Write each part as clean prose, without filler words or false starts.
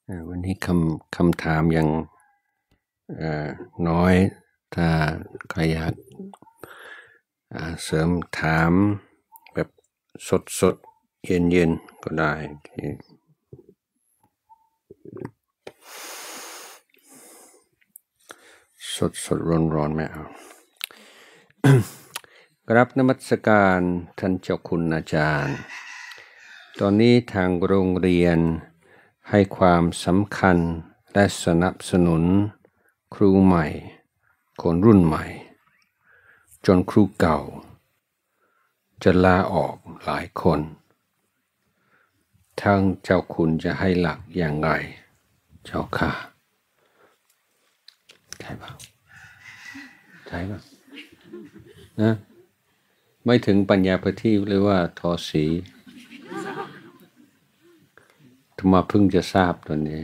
วันนี้คำถามยังน้อยถ้าใครอยากเสริมถามแบบสดเย็นก็ได้สดร้อนไม่เอา กราบนมัสการท่านเจ้าคุณอาจารย์ตอนนี้ทางโรงเรียนให้ความสำคัญและสนับสนุนครูใหม่คนรุ่นใหม่จนครูเก่าจะลาออกหลายคนทางเจ้าคุณจะให้หลักอย่างไรเจ้าค่ะใช่ป่ะนะไม่ถึงปัญญาประทีปหรือว่าทอสีธรรมะเพิ่งจะทราบตัวนี้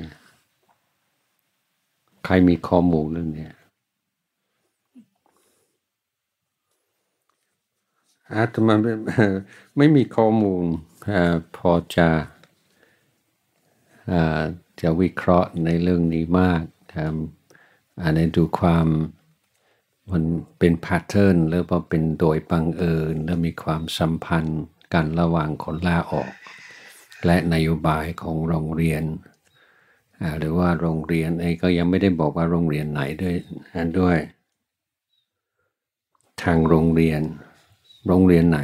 ใครมีข้อมูลเรื่องนี้อาตมาไม่มีข้อมูลพอจะวิเคราะห์ในเรื่องนี้มากในดูความมันเป็นแพทเทิร์นหรือว่าเป็นโดยบังเอิญและมีความสัมพันธ์กันระหว่างคนลาออกและนโยบายของโรงเรียนหรือว่าโรงเรียนก็ยังไม่ได้บอกว่าโรงเรียนไหนด้วยทางโรงเรียนไหน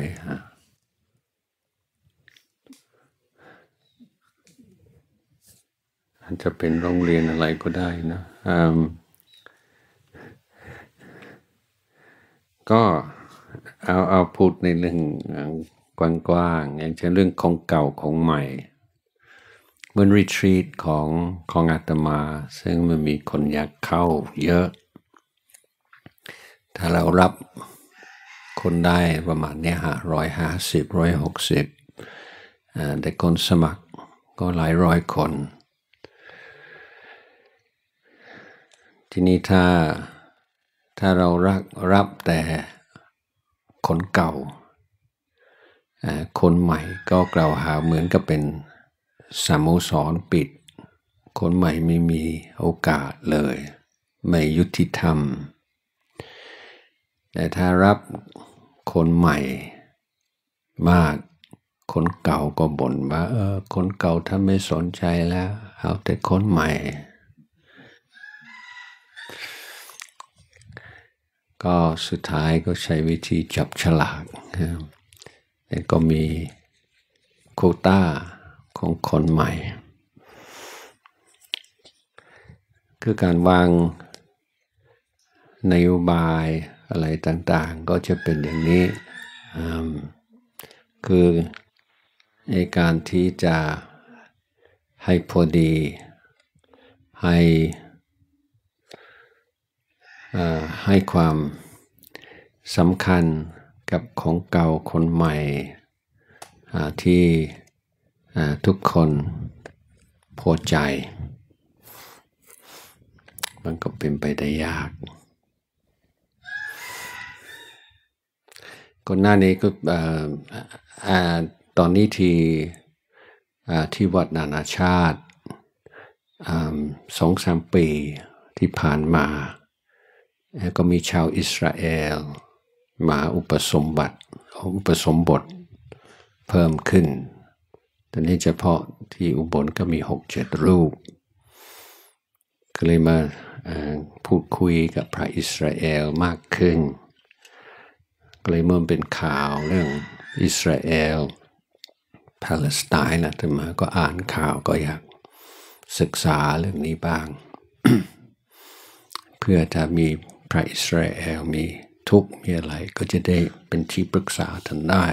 อาจจะเป็นโรงเรียนอะไรก็ได้นะก็เอาพูดในเรื่องกว้างๆอย่างเช่นเรื่องของเก่าของใหม่เหมือนรีทรีตของอาตมาซึ่งมันมีคนอยากเข้าเยอะถ้าเรารับคนได้ประมาณนี้150 160แต่คนสมัครก็หลายร้อยคนทีนี้ถ้าเรารับแต่คนเก่าคนใหม่ก็กล่าวหาเหมือนกับเป็นสโมสรปิดคนใหม่ไม่มีโอกาสเลยไม่ยุติธรรมแต่ถ้ารับคนใหม่มากคนเก่าก็บ่นว่าคนเก่าถ้าไม่สนใจแล้วเอาแต่คนใหม่ก็สุดท้ายก็ใช้วิธีจับฉลากแต่ก็มีโควต้าของคนใหม่คือการวางนโยบายอะไรต่างๆก็จะเป็นอย่างนี้คือในการที่จะให้พอดีให้ความสำคัญกับของเก่าคนใหม่ที่ทุกคนพอใจมันก็เป็นไปได้ยากก่อนหน้านี้ก็ตอนนี้ที่วัดนานาชาติ2-3 ปีที่ผ่านมาก็มีชาวอิสราเอลมาอุปสมบทเพิ่มขึ้นตอนนี้เฉพาะที่อุบลก็มี 6-7 รูปก็เลยมาพูดคุยกับพระอิสราเอลมากขึ้นก็เลยเมื่อเป็นข่าวเรื่องอิสราเอลปาเลสไตน์นะแต่มาก็อ่านข่าวก็อยากศึกษาเรื่องนี้บ้าง เพื่อถ้ามีพระอิสราเอลมีทุกข์มีอะไรก็จะได้เป็นที่ปรึกษาท่านได้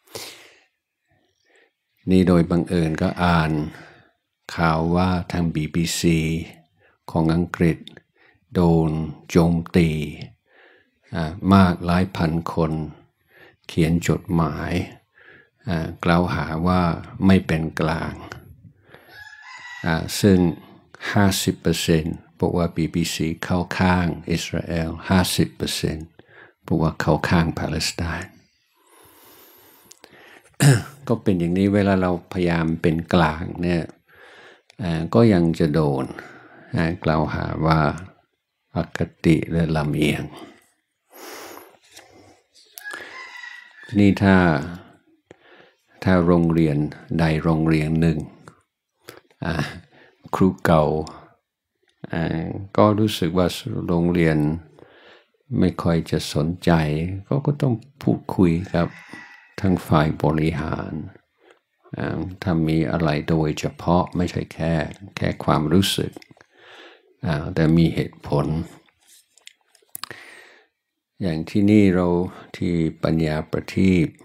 นี่โดยบังเอิญก็อ่านข่าวว่าทาง BBC ของอังกฤษโดนโจมตีมากหลายพันคนเขียนจดหมายกล่าวหาว่าไม่เป็นกลางซึ่ง 50% บอกว่า BBC เข้าข้างอิสราเอล 50% บอกว่าเข้าข้างปาเลสไตน์ ก็เป็นอย่างนี้เวลาเราพยายามเป็นกลางเนี่ยก็ยังจะโดนกล่าวหาว่าอคติและลำเอียงนี่ถ้าโรงเรียนใดโรงเรียนหนึ่งครูเก่าก็รู้สึกว่าโรงเรียนไม่ค่อยจะสนใจก็ต้องพูดคุยกับทั้งฝ่ายบริหารถ้ามีอะไรโดยเฉพาะไม่ใช่แค่ความรู้สึกแต่มีเหตุผลอย่างที่นี่เราที่ปัญญาประทีป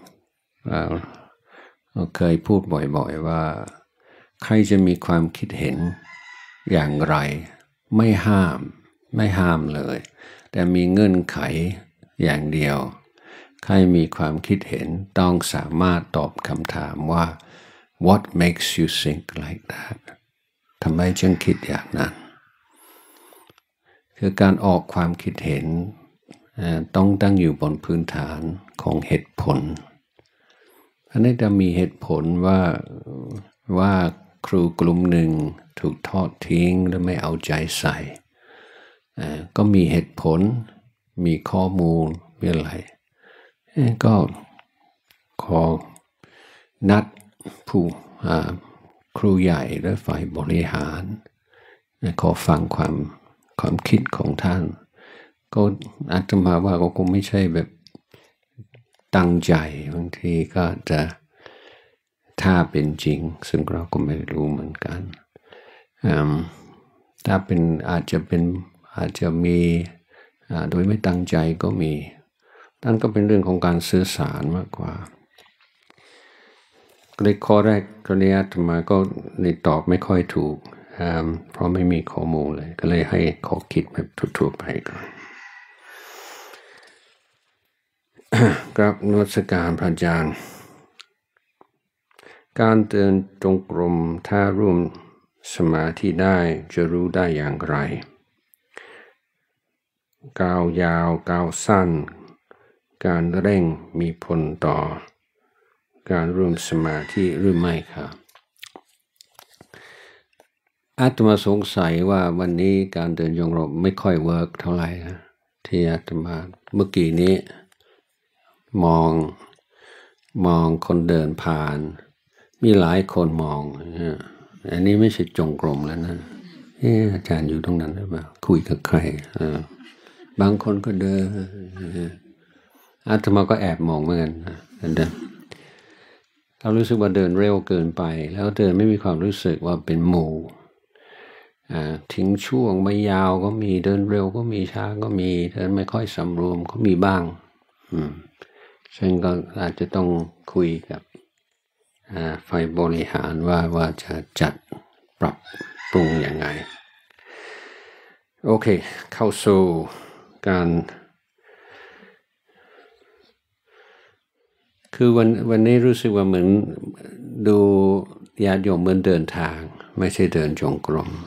เราเคยพูดบ่อยๆว่าใครจะมีความคิดเห็นอย่างไรไม่ห้ามเลยแต่มีเงื่อนไขอย่างเดียวใครมีความคิดเห็นต้องสามารถตอบคำถามว่า what makes you think like that ทำไมจึงคิดอย่างนั้นคือการออกความคิดเห็นต้องตั้งอยู่บนพื้นฐานของเหตุผลอันนี้จะมีเหตุผลว่าครูกลุ่มหนึ่งถูกทอดทิ้งและไม่เอาใจใส่ก็มีเหตุผลมีข้อมูลมีอะไรก็ขอนัดผู้ครูใหญ่และฝ่ายบริหารขอฟังความคิดของท่านก็อาตมาว่าก็คงไม่ใช่แบบตั้งใจบางทีก็จะถ้าเป็นจริงซึ่งเราก็ไม่รู้เหมือนกันถ้าเป็นอาจจะมีโดยไม่ตั้งใจก็มีนั่นก็เป็นเรื่องของการสื่อสารมากกว่าเลยข้อแรกก็เลยอาตมาก็เลยตอบไม่ค่อยถูกเพราะไม่มีข้อมูลเลยก็เลยให้ขอคิดแบบทั่วๆไปก่อนครับนมัสการพระอาจารย์การเดินจงกรมถ้าร่วมสมาธิได้จะรู้ได้อย่างไรก้าวยาวก้าวสั้นการเร่งมีผลต่อการร่วมสมาธิหรือไม่ครับอาตมาสงสัยว่าวันนี้การเดินจงกรมไม่ค่อยเวิร์กเท่าไหร่นะที่อาตมาเมื่อกี้นี้มองคนเดินผ่านมีหลายคนมองอันนี้ไม่ใช่จงกรมแล้วนะอาจารย์อยู่ตรงนั้นหรือเปล่าคุยกับใครบางคนก็เดินอาตมาก็แอบมองเหมือนกันเดินเรารู้สึกว่าเดินเร็วเกินไปแล้วเดินไม่มีความรู้สึกว่าเป็นหมู่ทิ้งช่วงไม่ยาวก็มีเดินเร็วก็มีช้าก็มีเดินไม่ค่อยสำรวมก็มีบ้างซึ่งก็อาจจะต้องคุยกับฝ่ายบริหารว่าจะจัดปรับปรุงยังไงโอเคเข้าสู่การคือวันนี้รู้สึกว่าเหมือนดูญาติโยมเหมือนเดินทางไม่ใช่เดินจงกรม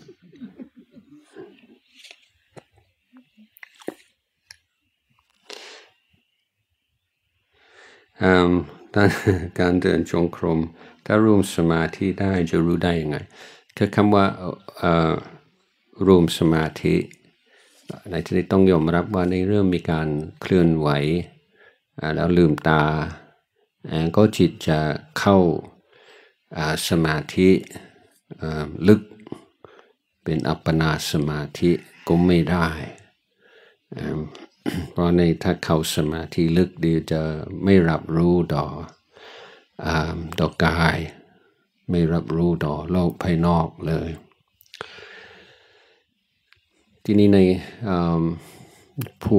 การเดินจงกรมถ้าร่วมสมาธิได้จะรู้ได้ยังไงคือคำว่าร่วมสมาธิในที่นี้ต้องยอมรับว่าในเรื่องมีการเคลื่อนไหวแล้วลืมตาก็จิตจะเข้าสมาธิลึกเป็นอัปปนาสมาธิก็ไม่ได้เพราะในถ้าเข้าสมาธิลึกดีจะไม่รับรู้ต่อกายไม่รับรู้ต่อโลกภายนอกเลยที่นี่ในผู้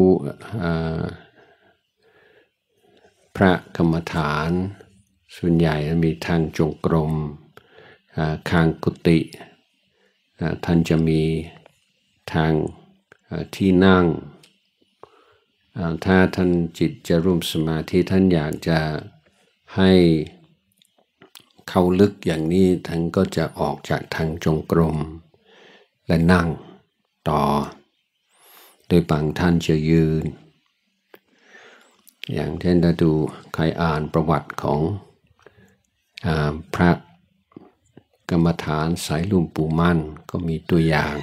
พระกรรมฐานส่วนใหญ่มีทางจงกรมข้างกุฏิท่านจะมีทางที่นั่งถ้าท่านจิตจะร่วมสมาธิท่านอยากจะให้เข้าลึกอย่างนี้ท่านก็จะออกจากทางจงกรมและนั่งต่อโดยบางท่านจะยืนอย่างเช่นถ้าดูใครอ่านประวัติของพระกรรรมฐานสายหลวงปู่มั่นก็มีตัว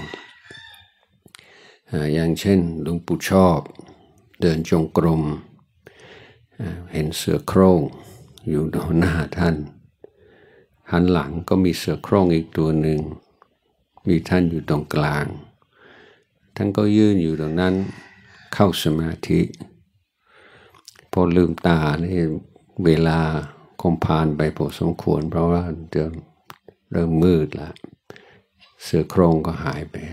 อย่างเช่นหลวงปู่ชอบเดินจงกรมเห็นเสือโคร่งอยู่ตรงหน้าท่านหันหลังก็มีเสือโคร่งอีกตัวหนึ่งมีท่านอยู่ตรงกลางท่านก็ยืนอยู่ตรงนั้นเข้าสมาธิพอลืมตานี่เวลาคงผ่านไปพอสมควรเพราะว่าเริ่มมืดแล้วเสือโคร่งก็หายไป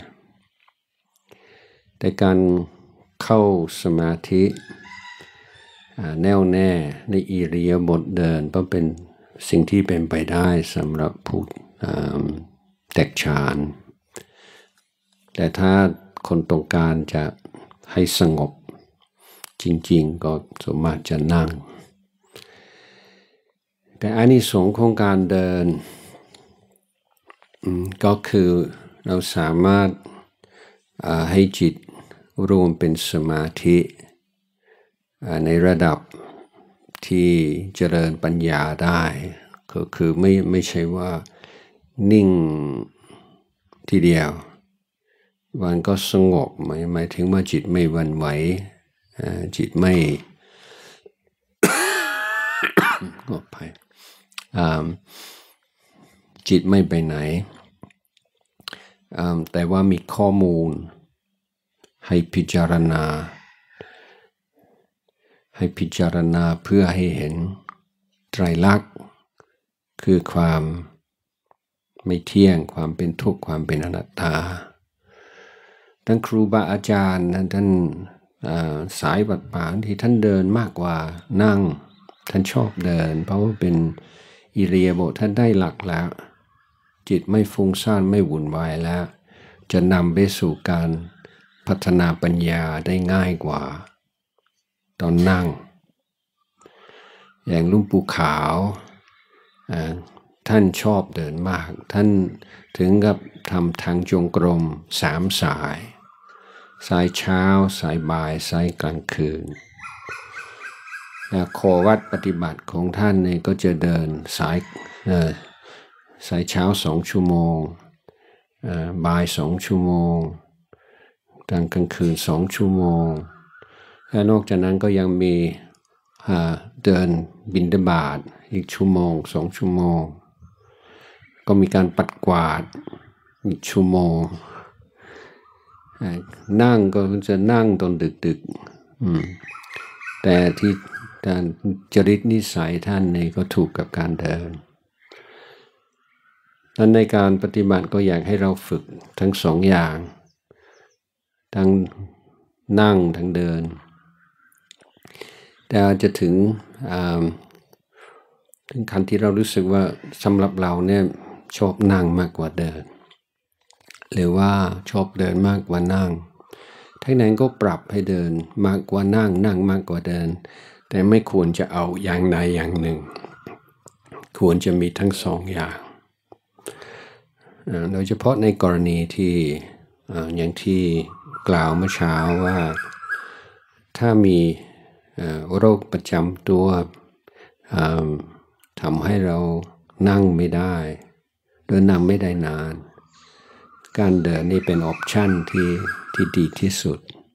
แต่การเข้าสมาธิแน่วแน่ในอิริยาบถเดินก็เป็นสิ่งที่เป็นไปได้สำหรับผู้แตกฌานแต่ถ้าคนต้องการจะให้สงบจริงๆก็สมมติจะนั่งแต่อานิสงส์ของการเดินก็คือเราสามารถให้จิตรวมเป็นสมาธิในระดับที่เจริญปัญญาได้ก็คือไม่ใช่ว่านิ่งทีเดียวมันก็สงบหมายถึงว่าจิตไม่หวั่นไหวจิตไม่ก็ไปจิตไม่ไปไหนแต่ว่ามีข้อมูลให้พิจารณาเพื่อให้เห็นไตรลักษณ์คือความไม่เที่ยงความเป็นทุกข์ความเป็นอนัตตาท่านครูบาอาจารย์ท่านสายวัดป่าที่ท่านเดินมากกว่านั่งท่านชอบเดินเพราะว่าเป็นอิริยาบถท่านได้หลักแล้วจิตไม่ฟุ้งซ่านไม่วุ่นวายแล้วจะนำไปสู่การพัฒนาปัญญาได้ง่ายกว่าตอนนั่งอย่างหลวงปู่ขาวท่านชอบเดินมากท่านถึงกับทำทางจงกรม3 สายเช้าสายบ่ายสายกลางคืนข้อวัดปฏิบัติของท่านเนี่ยก็จะเดินสายเช้า2 ชั่วโมงบ่าย2 ชั่วโมงกลางคืน2 ชั่วโมงและนอกจากนั้นก็ยังมีเดินบิณฑบาตอีก1 ชั่วโมง 2 ชั่วโมงก็มีการปัดกวาดอีก1 ชั่วโมงนั่งก็จะนั่งตอนดึกแต่ที่การจริตนิสัยท่านนี่ก็ถูกกับการเดินและในการปฏิบัติก็อยากให้เราฝึกทั้ง2 อย่างทั้งนั่งทั้งเดินแต่อาจจะถึงขั้นที่เรารู้สึกว่าสำหรับเราเนี่ยชอบนั่งมากกว่าเดินหรือว่าชอบเดินมากกว่านั่งทั้งนั้นก็ปรับให้เดินมากกว่านั่งมากกว่าเดินแต่ไม่ควรจะเอาอย่างใดอย่างหนึ่งควรจะมีทั้ง2 อย่างโดยเฉพาะในกรณีที่อย่างที่กล่าวเมื่อเช้าว่าถ้ามีโรคประจำตัวทำให้เรานั่งไม่ได้เดินนั่งไม่ได้นานการเดินนี่เป็นออปชันที่ดีที่สุด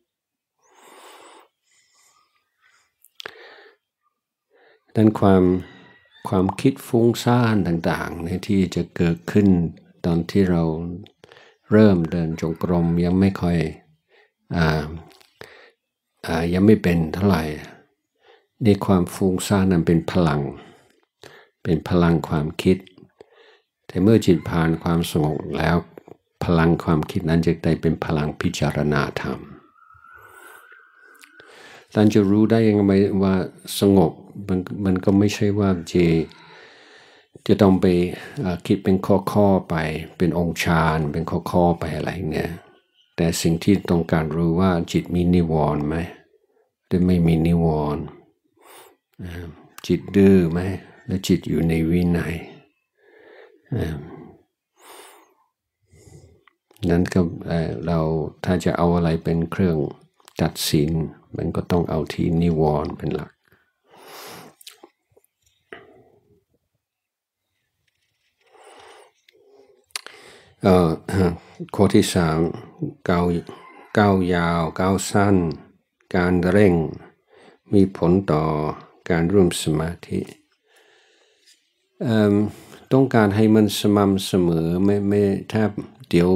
ดังนั้นความคิดฟุ้งซ่านต่างๆในที่จะเกิดขึ้นตอนที่เราเริ่มเดินจงกรมยังไม่ค่อยยังไม่เป็นเท่าไหร่ในความฟุ้งซ่านนั้นเป็นพลังความคิดแต่เมื่อจิตผ่านความสงบแล้วพลังความคิดนั้นจะได้เป็นพลังพิจารณาธรรมท่านจะรู้ได้ยังไงว่าสงบมันก็ไม่ใช่ว่าจะต้องไปคิดเป็นข้อไปเป็นองค์ฌานเป็นข้อไปอะไรเนี่ยแต่สิ่งที่ต้องการรู้ว่าจิตมีนิวรณ์ไหมหรือไม่มีนิวรณ์จิตดื้อไหมและจิตอยู่ในวินัยนั้นก็เราถ้าจะเอาอะไรเป็นเครื่องตัดสินมันก็ต้องเอาที่นิวรณ์เป็นหลักข้อที่3ก้าวยาวก้าวสั้นการเร่งมีผลต่อการร่วมสมาธิต้องการให้มันสม่ำเสมอไม่ถ้าเดี๋ย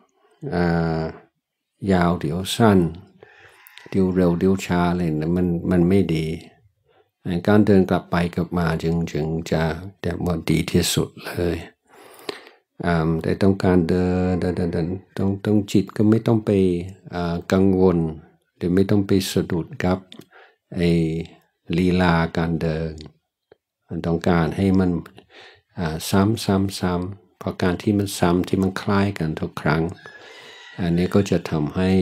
วยาวเดี๋ยวสั้นเดี๋ยวเร็วเดี๋ยวช้าเลยนะมันไม่ดีการเดินกลับไปกลับมาจึงจะแต่ว่าดีที่สุดเลยแต่ต้องการเดินต้องจิตก็ไม่ต้องไปกังวลหรือไม่ต้องไปสะดุดกับลีลาการเดินต้องการให้มันซ้ำเพราะการที่มันซ้ำที่มันคล้ายกันทุกครั้งอันนี้ก็จะทำให้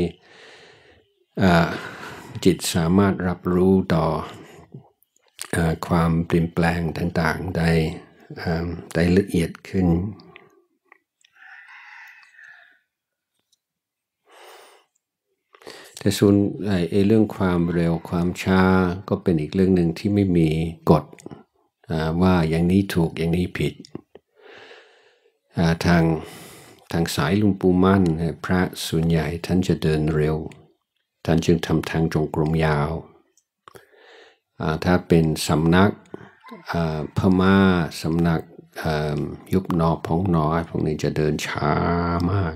จิตสามารถรับรู้ต่อความเปลี่ยนแปลงต่างๆได้ละเอียดขึ้นแต่ส่วนเรื่องความเร็วความช้าก็เป็นอีกเรื่องหนึ่งที่ไม่มีกฎว่าอย่างนี้ถูกอย่างนี้ผิดทางสายหลวงปู่มั่นพระส่วนใหญ่ท่านจะเดินเร็วท่านจึงทำทางจงกรมยาวถ้าเป็นสำนักพม่าสำนักยุบนอพองน้อยพวกนี้จะเดินช้ามาก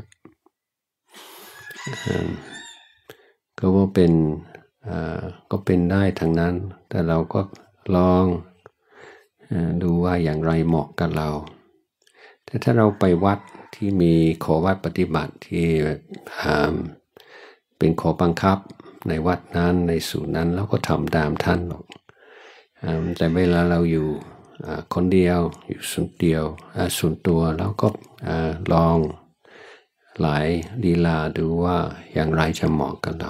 ก็ว่าก็เป็นได้ทั้งนั้นแต่เราก็ลองดูว่าอย่างไรเหมาะกับเราแต่ถ้าเราไปวัดที่มีขอวัดปฏิบัติที่เป็นขอบังคับในวัดนั้นในสูตรนั้นเราก็ทำตามท่านหรอกแต่เวลาเราอยู่คนเดียวอยู่ส่วนตัวเราก็ลองหลายลีลาดูว่าอย่างไรจะเหมาะกับเรา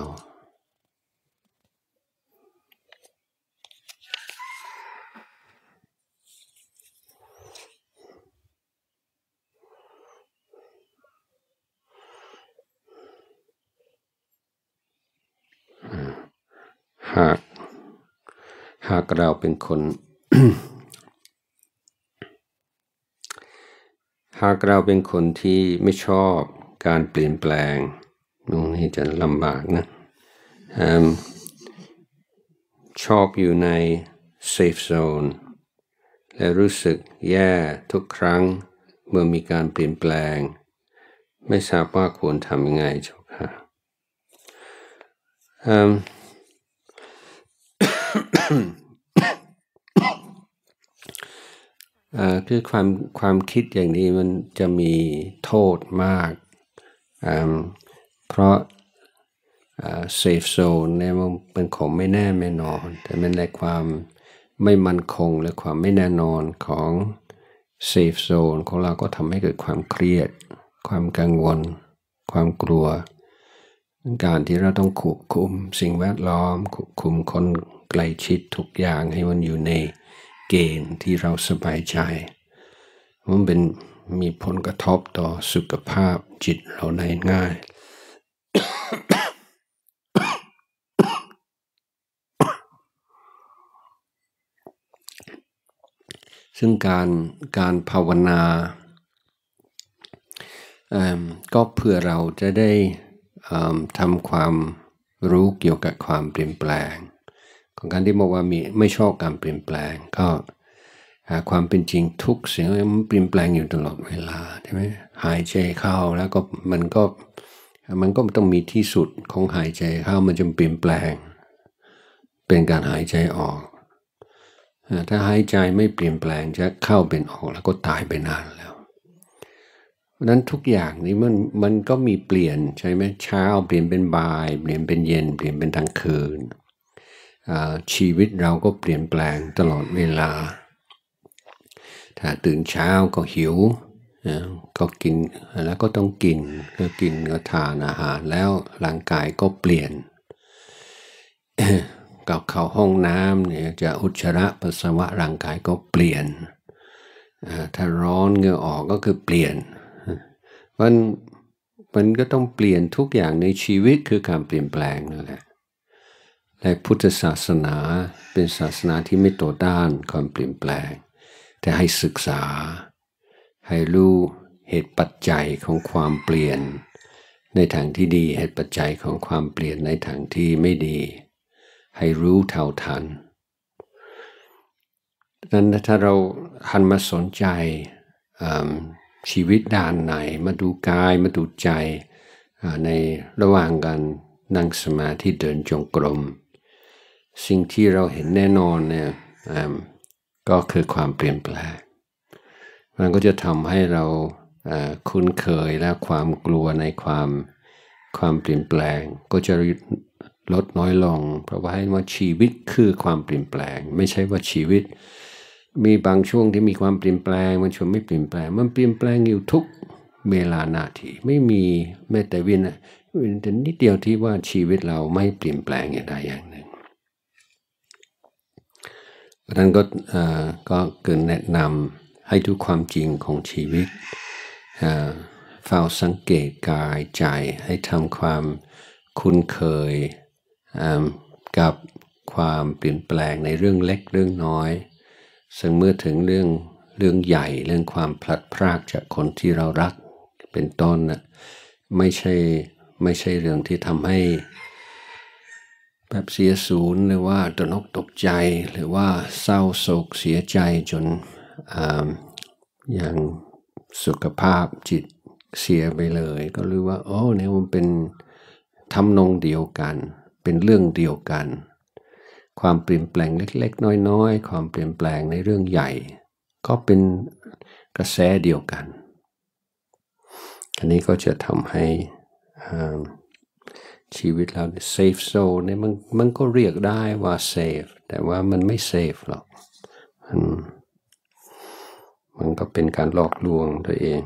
หากเราเป็นคน หากเราเป็นคนที่ไม่ชอบการเปลี่ยนแปลงนี่จะลำบากนะชอบอยู่ใน safe zone และรู้สึกแย่ทุกครั้งเมื่อมีการเปลี่ยนแปลงไม่ทราบว่าควรทำยังไงเจ้าค่ะคือความคิดอย่างนี้มันจะมีโทษมากเพราะsafe zone เนี่ยมันเป็นของไม่แน่ไม่นอนแต่เป็นในความไม่มั่นคงและความไม่แน่นอนของ safe zone ของเราก็ทำให้เกิดความเครียดความกังวลความกลัวการที่เราต้องควบคุมสิ่งแวดล้อมควบคุมคนใกล้ชิดทุกอย่างให้มันอยู่ในเกณฑ์ที่เราสบายใจมันมีผลกระทบต่อสุขภาพจิตเราได้ง่าย ซึ่งการภาวนาก็เพื่อเราจะได้ทำความรู้เกี่ยวกับความเปลี่ยนแปลงของการที่บอกว่าไม่ชอบการเปลี่ยนแปลงก็ความเป็นจริงทุกสิ่งมันเปลี่ยนแปลงอยู่ตลอดเวลาใช่ไหมหายใจเข้าแล้วก็มันก็ต้องมีที่สุดของหายใจเข้ามันจะเปลี่ยนแปลงเป็นการหายใจออกถ้าหายใจไม่เปลี่ยนแปลงจะเข้าเป็นออกแล้วก็ตายไปนานแล้วเพราะนั้นทุกอย่างนี้มันก็มีเปลี่ยนใช่ไหมเช้าเปลี่ยนเป็นบ่ายเปลี่ยนเป็นเย็นเปลี่ยนเป็นกลางคืนชีวิตเราก็เปลี่ยนแปลงตลอดเวลาถ้าตื่นเช้าก็หิวก็กินแล้วก็ต้องกินก็ทานอาหารแล้วร่างกายก็เปลี่ยนกับเข้าห้องน้ำเนี่ยจะอุจจาระปัสสาวะร่างกายก็เปลี่ยนถ้าร้อนเหงื่อออกก็คือเปลี่ยนมันก็ต้องเปลี่ยนทุกอย่างในชีวิตคือการเปลี่ยนแปลงนั่นแหละและพุทธศาสนาเป็นศาสนาที่ไม่ต่อต้านความเปลี่ยนแปลงแต่ให้ศึกษาให้รู้เหตุปัจจัยของความเปลี่ยนในทางที่ดีเหตุปัจจัยของความเปลี่ยนในทางที่ไม่ดีให้รู้เท่าทันนั้นถ้าเราหันมาสนใจชีวิตด้านไหนมาดูกายมาดูใจในระหว่างการนั่งสมาธิเดินจงกรมสิ่งที่เราเห็นแน่นอนเนี่ยก็คือความเปลี่ยนแปลงมันก็จะทำให้เราคุ้นเคยและความกลัวในความเปลี่ยนแปลงก็จะลดน้อยลงเพราะว่าชีวิตคือความเปลี่ยนแปลงไม่ใช่ว่าชีวิตมีบางช่วงที่มีความเปลี่ยนแปลงมันช่วงไม่เปลี่ยนแปลงมันเปลี่ยนแปลงอยู่ทุกเวลานาทีไม่มีแม้แต่วินาทีนิดเดียวที่ว่าชีวิตเราไม่เปลี่ยนแปลงอย่างใดอย่างหนึ่งเพราะนั้นก็เกิดแนะนำให้ทุกความจริงของชีวิตเฝ้าสังเกตกายใจให้ทำความคุ้นเคยกับความเปลี่ยนแปลงในเรื่องเล็กเรื่องน้อยซึ่งเมื่อถึงเรื่องใหญ่เรื่องความพลัดพรากจากคนที่เรารักเป็นต้นนะไม่ใช่เรื่องที่ทำให้แบบเสียศูนย์หรือว่าตระหนกตกใจหรือว่าเศร้าโศกเสียใจจนอย่างสุขภาพจิตเสียไปเลยก็รู้ว่าโอ้เนี่ยมันเป็นทำนองเดียวกันเป็นเรื่องเดียวกันความเปลี่ยนแปลงเล็กๆน้อยๆความเปลี่ยนแปลงในเรื่องใหญ่ก็เป็นกระแสเดียวกันอันนี้ก็จะทำให้ชีวิตเราเซฟโซนเนี่ยมันก็เรียกได้ว่าเซฟแต่ว่ามันไม่เซฟหรอกมันก็เป็นการหลอกลวงตัวเอง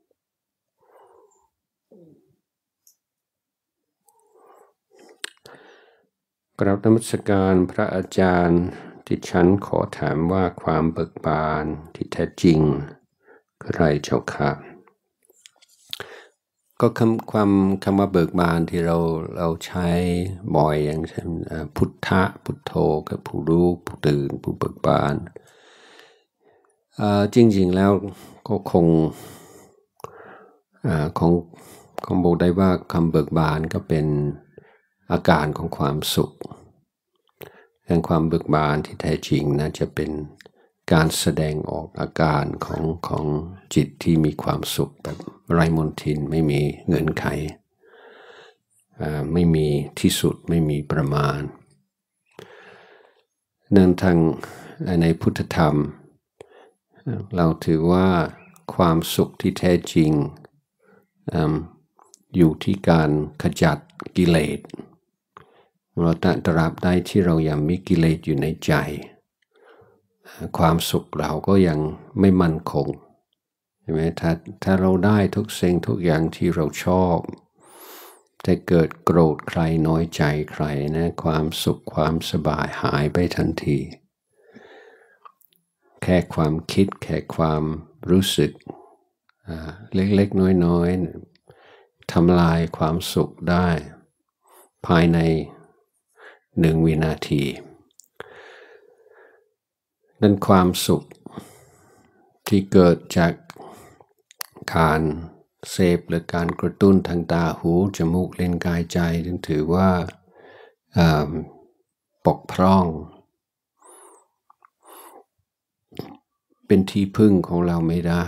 กราบนมัสการพระอาจารย์ที่ฉันขอถามว่าความเบิกบานที่แท้จริงคืออะไรเจ้าค่ะก็คำว่าเบิกบานที่เราใช้บ่อยอย่างเช่นพุทธะพุทโธกับผู้รู้ผู้ตื่นผู้เบิกบานจริงๆแล้วก็คงบอกได้ว่าคำเบิกบานก็เป็นอาการของความสุขแต่ความเบิกบานที่แท้จริงนะจะเป็นการแสดงออกอาการของจิตที่มีความสุขแบบไร้มนทินไม่มีเงื่อนไขไม่มีที่สุดไม่มีประมาณเนื่องทางในพุทธธรรมเราถือว่าความสุขที่แท้จริงอยู่ที่การขจัดกิเลสเราตราบใดที่เรายังมีกิเลสอยู่ในใจความสุขเราก็ยังไม่มั่นคงใช่ไหมถ้าเราได้ทุกสิ่งทุกอย่างที่เราชอบแต่เกิดโกรธใครน้อยใจใครนะความสุขความสบายหายไปทันทีแค่ความคิดแค่ความรู้สึกเล็กๆน้อยๆทำลายความสุขได้ภายใน1 วินาทีนั่นความสุขที่เกิดจากการเสพหรือการกระตุ้นทางตาหูจมูกลิ้นกายใจจึงถือว่าปกพร่องเป็นที่พึ่งของเราไม่ได้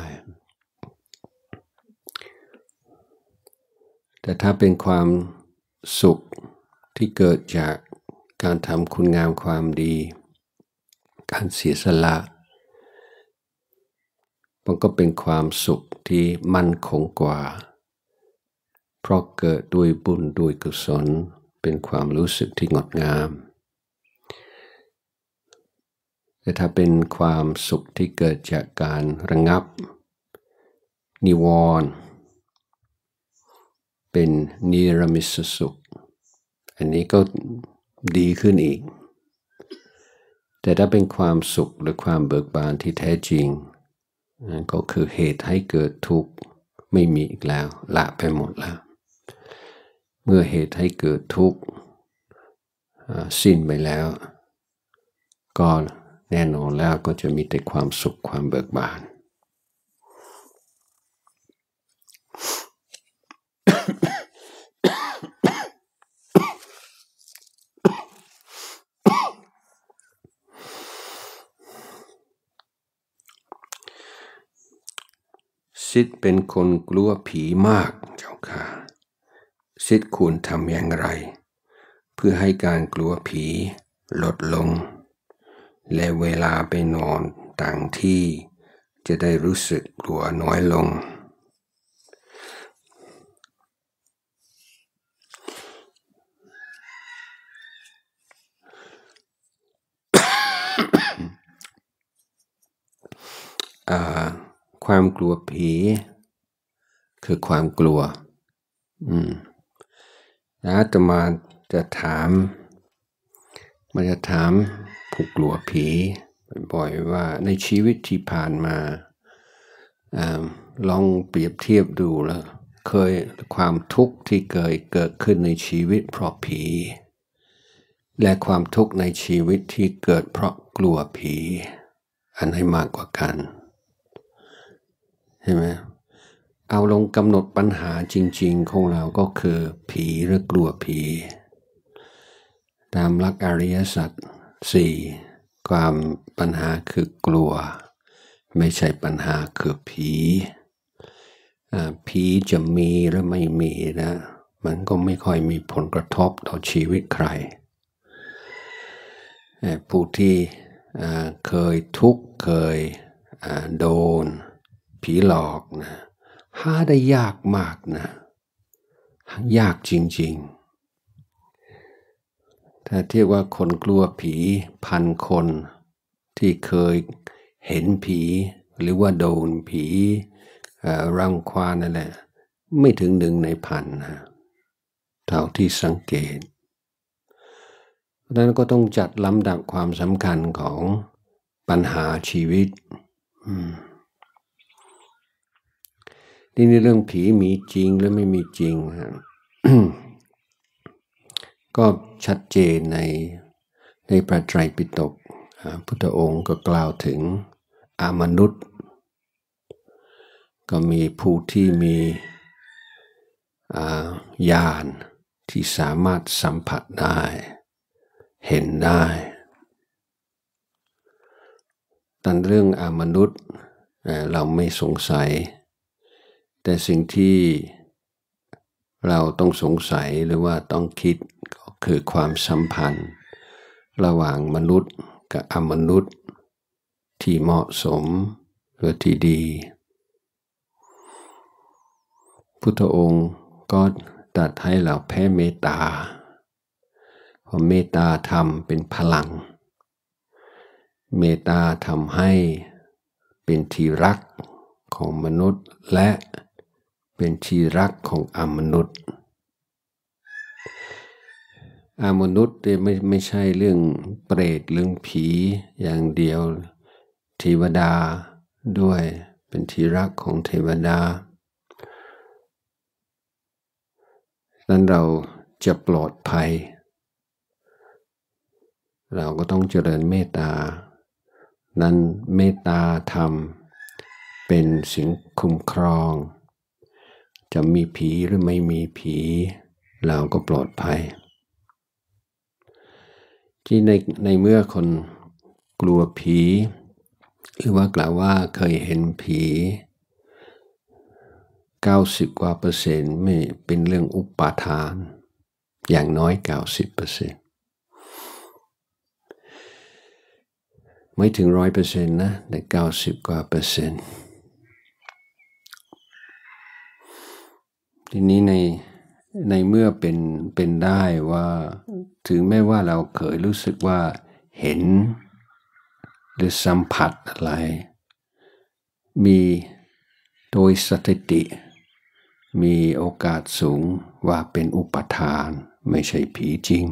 แต่ถ้าเป็นความสุขที่เกิดจากการทำคุณงามความดีการเสียสละมันก็เป็นความสุขที่มั่นคงกว่าเพราะเกิดด้วยบุญด้วยกุศลเป็นความรู้สึกที่งดงามแต่ถ้าเป็นความสุขที่เกิดจากการระงับนิวรณ์เป็นนิรมิตสุขอันนี้ก็ดีขึ้นอีกแต่ถ้าเป็นความสุขหรือความเบิกบานที่แท้จริงก็คือเหตุให้เกิดทุกข์ไม่มีอีกแล้วละไปหมดแล้วเมื่อเหตุให้เกิดทุกข์สิ้นไปแล้วก็แน่นอนแล้วก็จะมีแต่ความสุขความเบิกบานซิดเป็นคนกลัวผีมากเจ้าค่ะซิดควรทำอย่างไรเพื่อให้การกลัวผีลดลงและเวลาไปนอนต่างที่จะได้รู้สึกกลัวน้อยลงความกลัวผีคือความกลัวอาตมาจะถามผู้กลัวผีบ่อยๆว่าในชีวิตที่ผ่านมาลองเปรียบเทียบดูแล้วเคยความทุกข์ที่เกิดขึ้นในชีวิตเพราะผีและความทุกข์ในชีวิตที่เกิดเพราะกลัวผีอันไหนมากกว่ากันใช่ไหมเอาลงกำหนดปัญหาจริงๆของเราก็คือผีหรือกลัวผีตามหลักอริยสัจสี่ความปัญหาคือกลัวไม่ใช่ปัญหาคือผีผีจะมีหรือไม่มีนะมันก็ไม่ค่อยมีผลกระทบต่อชีวิตใครผู้ที่เคยทุกข์เคยโดนผีหลอกนะหาได้ยากมากนะยากจริงๆถ้าเทียบว่าคนกลัวผี1,000 คนที่เคยเห็นผีหรือว่าโดนผีรังควานนั่นแหละไม่ถึง1 ใน 1,000นะเท่าที่สังเกตเพราะนั้นก็ต้องจัดลำดับความสำคัญของปัญหาชีวิตนี่ในเรื่องผีมีจริงหรือไม่มีจริง ก็ชัดเจนในพระไตรปิฎกพุทธองค์ก็กล่าวถึงมนุษย์ก็มีผู้ที่มีญาณที่สามารถสัมผัสได้เห็นได้แต่เรื่องมนุษย์เราไม่สงสัยแต่สิ่งที่เราต้องสงสัยหรือว่าต้องคิดก็คือความสัมพันธ์ระหว่างมนุษย์กับมนุษย์ที่เหมาะสมหรือที่ดีพุทธองค์ก็ตรัสให้เราแผ่เมตตาเพราะเมตตาธรรมเป็นพลังเมตตาทำให้เป็นที่รักของมนุษย์และเป็นที่รักของมนุษย์มนุษย์ไม่ใช่เรื่องเปรตเรื่องผีอย่างเดียวเทวดาด้วยเป็นที่รักของเทวดานั้นเราจะปลอดภัยเราก็ต้องเจริญเมตตานั้นเมตตาธรรมเป็นสิ่งคุ้มครองจะมีผีหรือไม่มีผีเราก็ปลอดภัยที่ในเมื่อคนกลัวผีหรือว่ากล่าวว่าเคยเห็นผี90 กว่า%ไม่เป็นเรื่องอุปาทานอย่างน้อย90%ไม่ถึง100%นะแต่90 กว่า%ทีนี้ในเมื่อเป็นได้ว่าถึงแม้ว่าเราเคยรู้สึกว่าเห็นหรือสัมผัสอะไรมีโดยสถิติมีโอกาสสูงว่าเป็นอุปทานไม่ใช่ผีจริง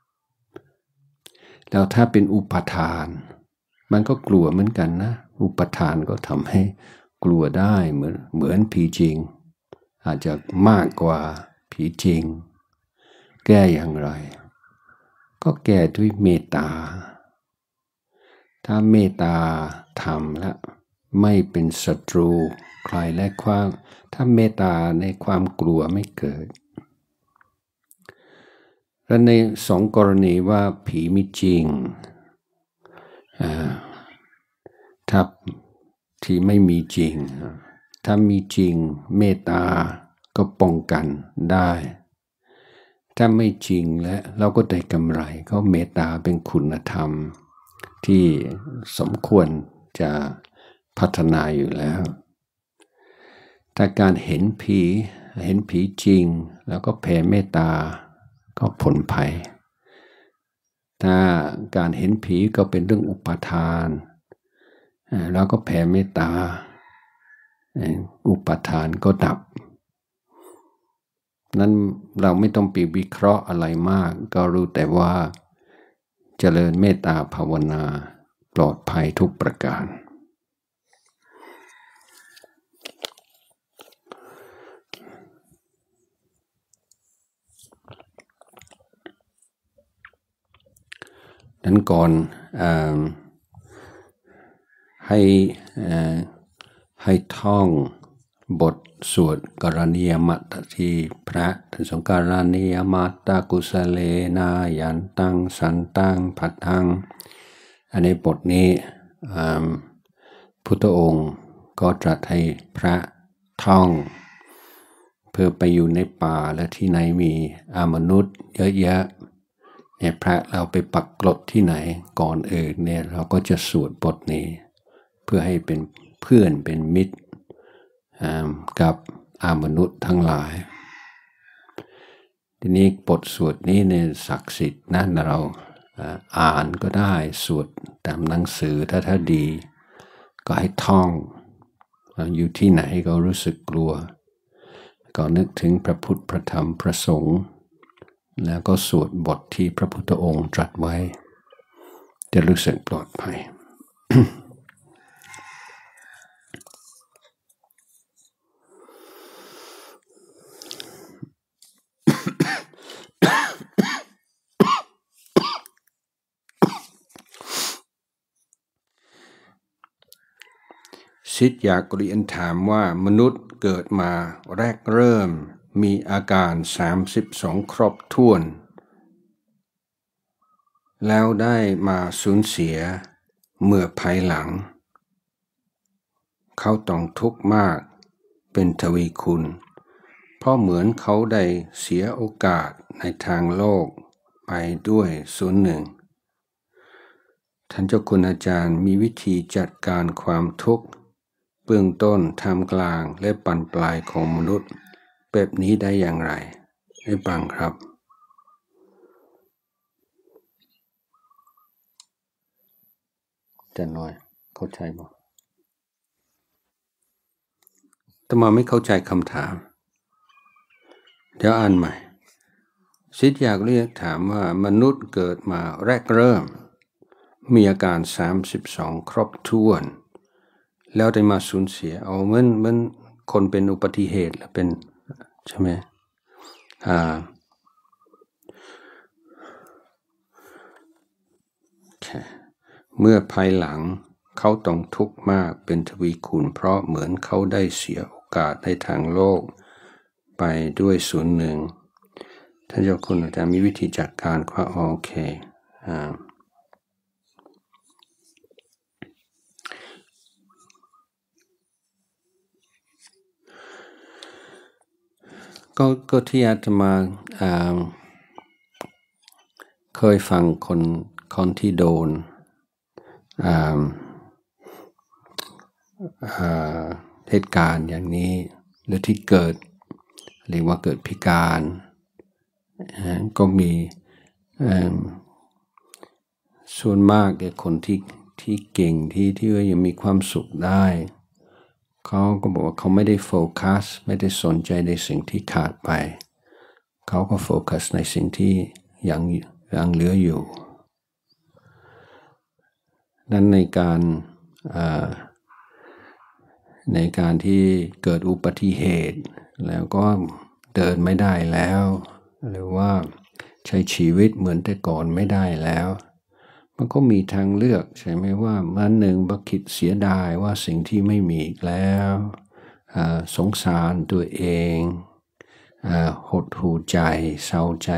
แล้วถ้าเป็นอุปทานมันก็กลัวเหมือนกันนะอุปทานก็ทำให้กลัวได้เหมือนผีจริงอาจจะมากกว่าผีจริงแก้อย่างไรก็แก้ด้วยเมตตาถ้าเมตตาทำแล้วไม่เป็นศัตรูใครและความถ้าเมตตาในความกลัวไม่เกิดและใน2 กรณีว่าผีมีจริงถ้าที่ไม่มีจริงถ้ามีจริงเมตตาก็ป้องกันได้ถ้าไม่จริงและเราก็ได้กำไรก็เมตตาเป็นคุณธรรมที่สมควรจะพัฒนาอยู่แล้วถ้าการเห็นผีจริงแล้วก็แผ่เมตตาก็ผลภัยถ้าการเห็นผีก็เป็นเรื่องอุปทานแล้วก็แผ่เมตตาอุปทานก็ดับนั้นเราไม่ต้องไปวิเคราะห์อะไรมากก็รู้แต่ว่าเจริญเมตตาภาวนาปลอดภัยทุกประการนั้นก่อนให้ท่องบทสวดกรณียมัตที่พระท่านสงการณียมัตตกุสเลนายันตังสันตังผัดทังอันนี้บทนี้พุทธองค์ก็ตรัสให้พระท่องเพื่อไปอยู่ในป่าและที่ไหนมีมนุษย์เยอะแยะเนี่ยพระเราไปปักกลดที่ไหนก่อนอื่นเนี่ยเราก็จะสวดบทนี้เพื่อให้เป็นเพื่อนเป็นมิตรกับมนุษย์ทั้งหลายทีนี้บทสวดนี้เนี่ยศักดิ์สิทธิ์นะเราอ่านก็ได้สวดตามหนังสือถ้าดีก็ให้ท่องอยู่ที่ไหนก็รู้สึกกลัวก็นึกถึงพระพุทธพระธรรมพระสงฆ์แล้วก็สวดบทที่พระพุทธองค์ตรัสไว้จะรู้สึกปลอดภัย ศิษย์อยากเรียนถามว่ามนุษย์เกิดมาแรกเริ่มมีอาการ32ครบถ้วนแล้วได้มาสูญเสียเมื่อภายหลังเขาต้องทุกข์มากเป็นทวีคูณเพราะเหมือนเขาได้เสียโอกาสในทางโลกไปด้วยส่วนหนึ่งท่านเจ้าคุณอาจารย์มีวิธีจัดการความทุกข์เบื้องต้นท่ามกลางและปานปลายของมนุษย์แบบนี้ได้อย่างไรให้ฟังครับจะน้อยเข้าใจบ่แต่มาไม่เข้าใจคำถามเดี๋ยวอ่านใหม่ศิษย์อยากเรียกถามว่ามนุษย์เกิดมาแรกเริ่มมีอาการ32ครบถ้วนแล้วได้มาสูญเสียเอาเหมือนคนเป็นอุบัติเหตุแล้วเป็นใช่ไหมเมื่อภายหลังเขาต้องทุกข์มากเป็นทวีคูณเพราะเหมือนเขาได้เสียโอกาสในทางโลกไปด้วยส่วนหนึ่งท่านเจ้าคุณอาจารย์มีวิธีจัดการว่าโอเคก็ที่อาตมาเคยฟังคนที่โดนเหตุการณ์อย่างนี้หรือที่เกิดเรียกว่าเกิดพิการก็มีส่วนมากคนที่เก่งที่ยังมีความสุขได้เขาก็บอกว่าเขาไม่ได้โฟกัสไม่ได้สนใจในสิ่งที่ขาดไปเขาก็โฟกัสในสิ่งที่ยังเหลืออยู่นั้นในการที่เกิดอุบัติเหตุแล้วก็เดินไม่ได้แล้วหรือว่าใช้ชีวิตเหมือนแต่ก่อนไม่ได้แล้วมันก็มีทางเลือกใช่ไหมว่าวันหนึ่งบักคิดเสียดายว่าสิ่งที่ไม่มีอีกแล้วสงสารตัวเองหดหู่ใจเศร้าใจ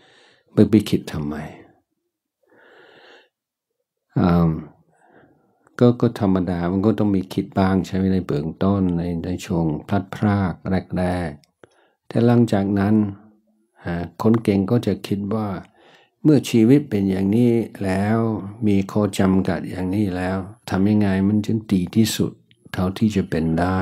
ไปคิดทำไมก็ธรรมดามันก็ต้องมีคิดบ้างใช่ไหมในเบื้องต้นในช่วงพลัดพรากแรกๆแต่หลังจากนั้นคนเก่งก็จะคิดว่าเมื่อชีวิตเป็นอย่างนี้แล้วมีข้อจำกัดอย่างนี้แล้วทำยังไงมันจึงดีที่สุดเท่าที่จะเป็นได้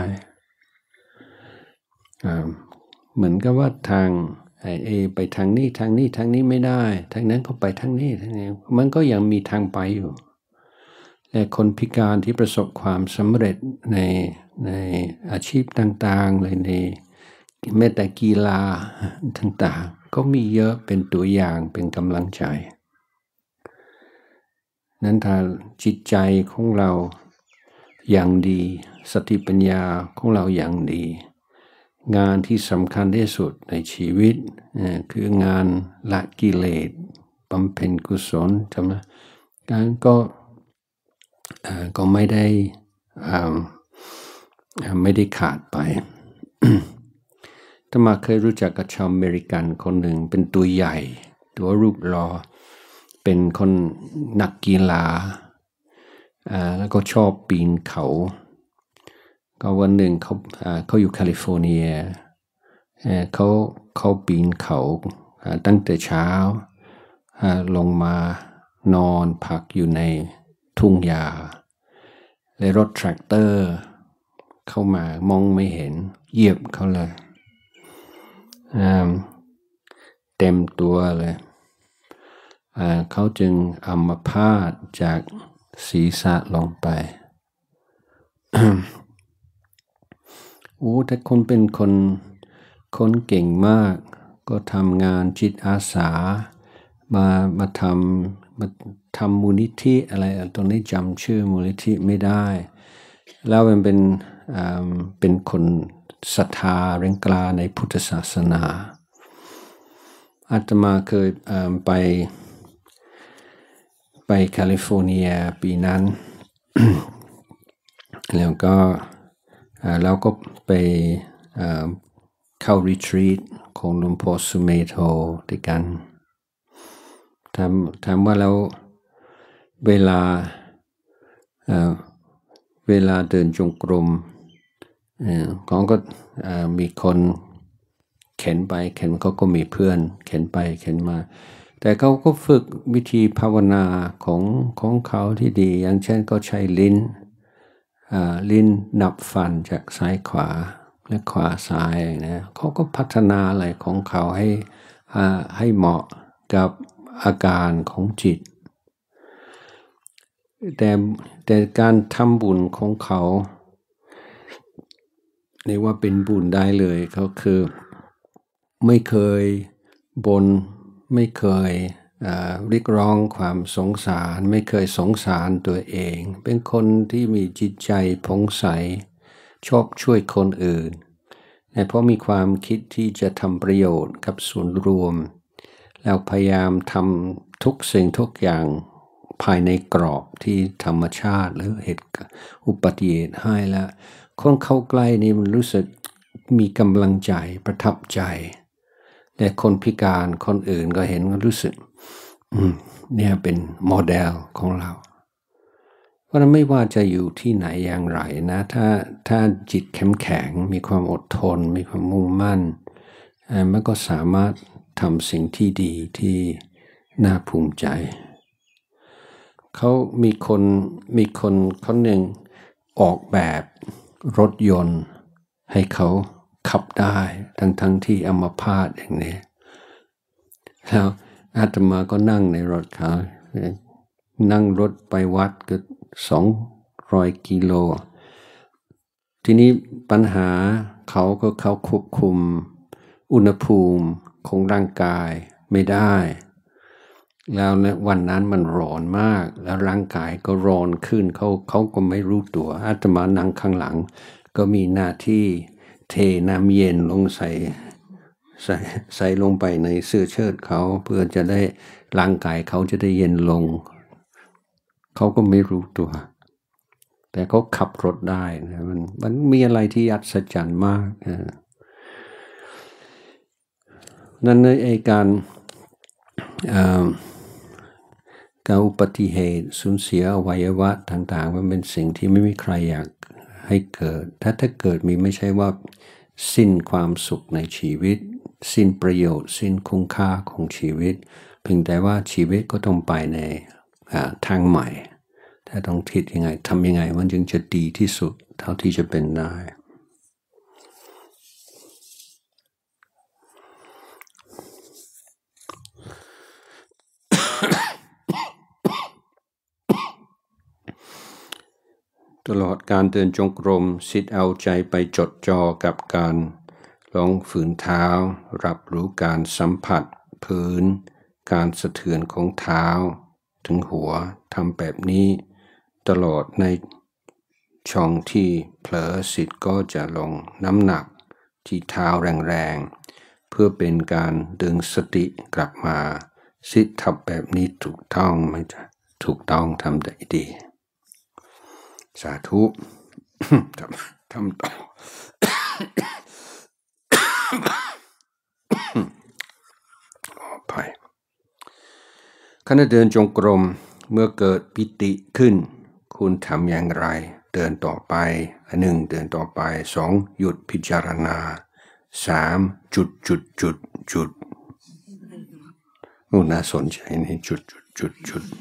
เหมือนกับว่าทางไปทางนี้ทางนี้ทางนี้ไม่ได้ทางนั้นก็ไปทางนี้ทางนี้มันก็ยังมีทางไปอยู่แต่คนพิการที่ประสบความสำเร็จในอาชีพต่างๆเลยในแม้แต่กีฬาต่างๆก็มีเยอะเป็นตัวอย่างเป็นกำลังใจนั้นถ้าจิตใจของเราอย่างดีสติปัญญาของเราอย่างดีงานที่สำคัญที่สุดในชีวิตคืองานละกิเลสบำเพ็ญกุศลใช่ไหมการก็ไม่ได้ขาดไป ถ้ามาเคยรู้จักกับชาวอเมริกันคนหนึ่งเป็นตัวใหญ่ตัวรูปหล่อเป็นคนนักกีฬาแล้วก็ชอบปีนเขาก็วันหนึ่งเขาอยู่แคลิฟอร์เนียเขาปีนเขาตั้งแต่เช้าลงมานอนพักอยู่ในทุ่งหญ้าและรถแทรกเตอร์เข้ามามองไม่เห็นเหยียบเขาเลยเต็มตัวเลยเขาจึงอัมพาตจากศีรษะลงไป ถ้าคนเป็นคนเก่งมากก็ทำงานจิตอาสามาทำมูลนิธิอะไรตรงนี้จำชื่อมูลนิธิไม่ได้แล้วมันเป็นคนศรัทธาแรงกล้าในพุทธศาสนาอาตมาเคยไปแคลิฟอร์เนียปีนั้น แล้วก็เราก็ไปเข้ารีทรีตของหลวงพ่อสุเมโธด้วยกันถามว่าแล้วเวลาเดินจงกรมเขาก็มีคนเข็นไปเข็นเขาก็มีเพื่อนเข็นไปเข็นมาแต่เขาก็ฝึกวิธีภาวนาของเขาที่ดีอย่างเช่นก็ใช้ลิ้นนับฟันจากซ้ายขวาและขวาซ้ายนะเขาก็พัฒนาอะไรของเขาให้เหมาะกับอาการของจิตแต่การทำบุญของเขาเรียกว่าเป็นบุญได้เลยเขาคือไม่เคยบ่นไม่เคยเรียกร้องความสงสารไม่เคยสงสารตัวเองเป็นคนที่มีจิตใจผ่องใสชอบช่วยคนอื่นเพราะมีความคิดที่จะทำประโยชน์กับส่วนรวมแล้วพยายามทำทุกสิ่งทุกอย่างภายในกรอบที่ธรรมชาติหรือเหตุอุบัติเหตุให้แล้วคนเข้าใกล้นี่มันรู้สึกมีกำลังใจประทับใจแต่คนพิการคนอื่นก็เห็นก็รู้สึกเนี่ยเป็นโมเดลของเราเพราะนั้นไม่ว่าจะอยู่ที่ไหนอย่างไรนะถ้าจิตเข้มแข็งมีความอดทนมีความมุ่งมั่นมันก็สามารถทำสิ่งที่ดีที่น่าภูมิใจเขามีคนหนึ่งออกแบบรถยนต์ให้เขาขับได้ทั้งที่อัมพาตอย่างนี้แล้วอาตมาก็นั่งในรถเขานั่งรถไปวัดก็200 กิโลทีนี้ปัญหาเขาควบคุมอุณหภูมิของร่างกายไม่ได้แล้ววันนั้นมันร้อนมากแล้วร่างกายก็ร้อนขึ้นเขาก็ไม่รู้ตัวอาตมานั่งข้างหลังก็มีหน้าที่เทน้ำเย็นลงใส่ลงไปในเสื้อเชิ้ตเขาเพื่อจะได้ร่างกายเขาจะได้เย็นลงเขาก็ไม่รู้ตัวแต่เขาขับรถได้นะมันมีอะไรที่อัศจรรย์มากนั่นในการการอุบัติเหตุสูญเสียอวัยวะต่างๆมันเป็นสิ่งที่ไม่มีใครอยากให้เกิดถ้าเกิดมีไม่ใช่ว่าสิ้นความสุขในชีวิตสิ้นประโยชน์สิ้นคุณค่าของชีวิตเพียงแต่ว่าชีวิตก็ต้องไปในทางใหม่ถ้าต้องคิดยังไงทำยังไงมันจึงจะดีที่สุดเท่าที่จะเป็นได้ตลอดการเดินจงกรมสิทธิ์เอาใจไปจดจ่อกับการลองฝืนเท้ารับรู้การสัมผัสพื้นการสะเทือนของเท้าถึงหัวทำแบบนี้ตลอดในช่องที่เผลอสิทธิ์ก็จะลงน้ำหนักที่เท้าแรงๆเพื่อเป็นการดึงสติกลับมาสิทธิ์ทำแบบนี้ถูกต้องไหมจ๊ะถูกต้องทำได้ดีสาธุทำต่อไปขณะเดินจงกรมเมื่อเกิดปิติขึ้นคุณทำอย่างไรเดินต่อไป1เดินต่อไป2หยุดพิจารณา3จุดน่าสนใจนี่จุด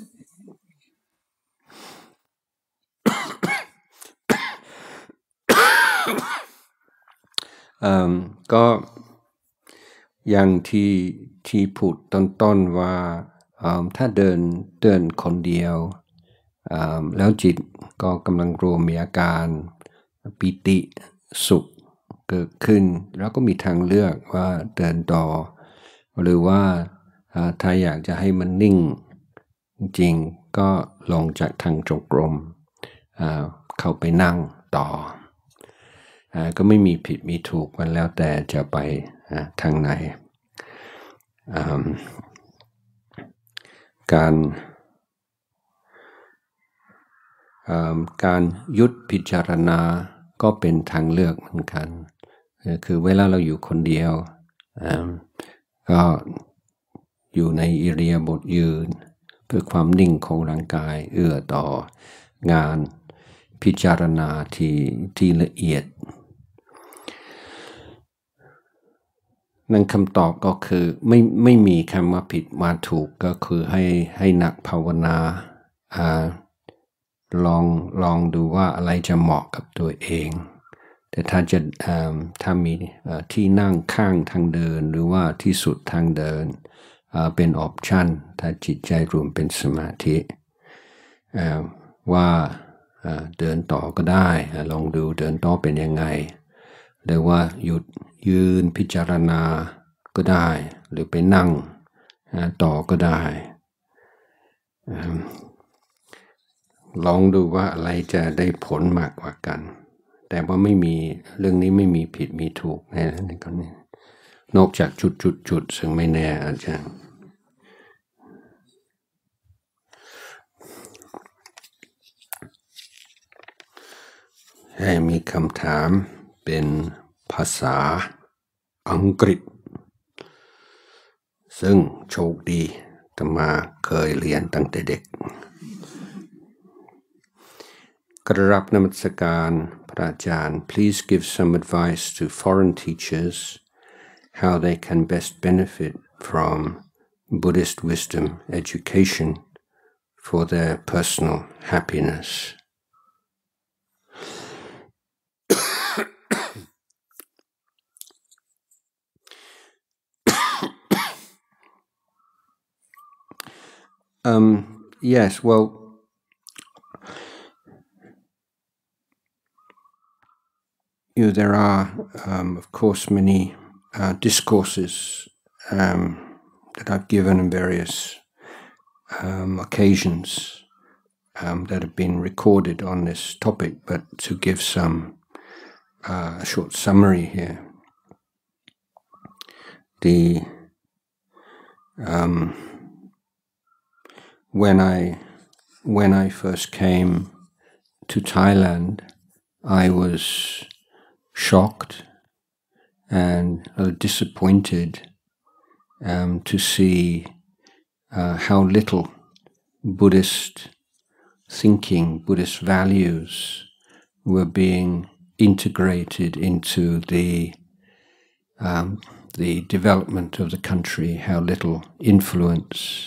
ก็อย่างที่พูดต้นว่าถ้าเดินคนเดียวแล้วจิตก็กำลังรวมมีอาการปิติสุขเกิดขึ้นแล้วก็มีทางเลือกว่าเดินต่อหรือว่าถ้าอยากจะให้มันนิ่งจริงก็ลงจากทางจงกรมเข้าไปนั่งต่อก็ไม่มีผิดมีถูกมันแล้วแต่จะไปทางไหนการยุดพิจารณาก็เป็นทางเลือกเหมือนกันคือเวลาเราอยู่คนเดียวก็อยู่ในอิริยาบถยืนเพื่อความนิ่งของร่างกายเอื้อต่องานพิจารณาที่ละเอียดนั่นคำตอบก็คือไม่มีคำว่าผิดว่าถูกก็คือให้นักภาวนาลองดูว่าอะไรจะเหมาะกับตัวเองแต่ถ้ามีที่นั่งข้างทางเดินหรือว่าที่สุดทางเดินเป็นออปชันถ้าจิตใจรวมเป็นสมาธิว่าเดินต่อก็ได้ลองดูเดินต่อเป็นยังไงหรือว่าหยุดยืนพิจารณาก็ได้หรือไปนั่งต่อก็ได้ลองดูว่าอะไรจะได้ผลมากกว่ากันแต่ว่าไม่มีเรื่องนี้ไม่มีผิดมีถูกนะในกรณีนอกจากจุดซึ่งไม่แน่อาจารย์ให้มีคำถามเป็นภาษาอังกฤษซึ่งโชคดีแต่มาเคยเรียนตั้งแต่เด็กกราบนมัสการพระอาจารย์ Please give some advice to foreign teachers how they can best benefit from Buddhist wisdom education for their personal happiness Yes, well, there are, of course, many discourses that I've given on various occasions that have been recorded on this topic, but to give some a short summary here. When I first came to Thailand, I was shocked and disappointed to see how little Buddhist thinking, Buddhist values were being integrated into the development of the country, how little influence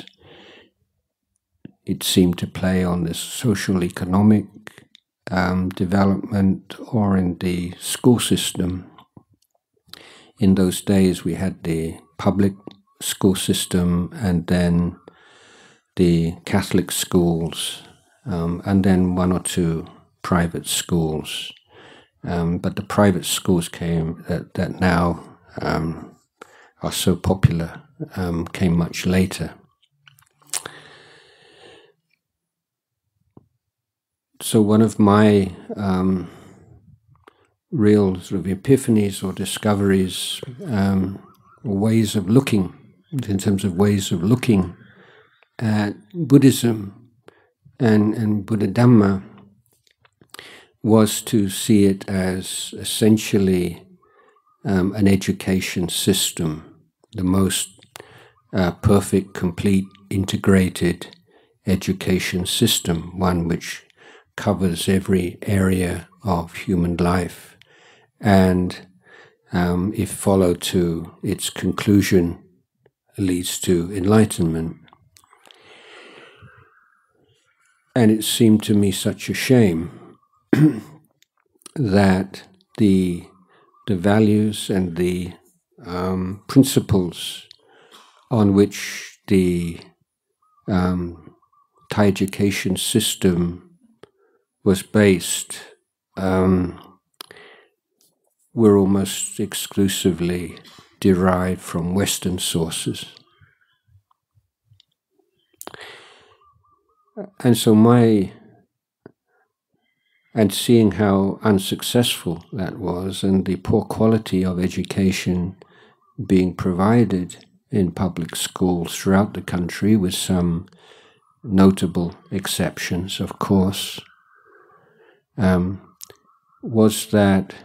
it seemed to play on the social economic development or in the school system. In those days we had the public school system and then the Catholic schools and then one or two private schools. But the private schools came that now are so popular came much later. So one of my real sort of epiphanies or discoveries, ways of looking, in terms of ways of looking at Buddhism and Buddha Dhamma, was to see it as essentially an education system, the most perfect, complete, integrated education system, one which covers every area of human life, and if followed to its conclusion, leads to enlightenment. And it seemed to me such a shame that the values and the principles on which the Thai education system was based were almost exclusively derived from Western sources. And so seeing how unsuccessful that was and the poor quality of education being provided in public schools throughout the country, with some notable exceptions, of course, was that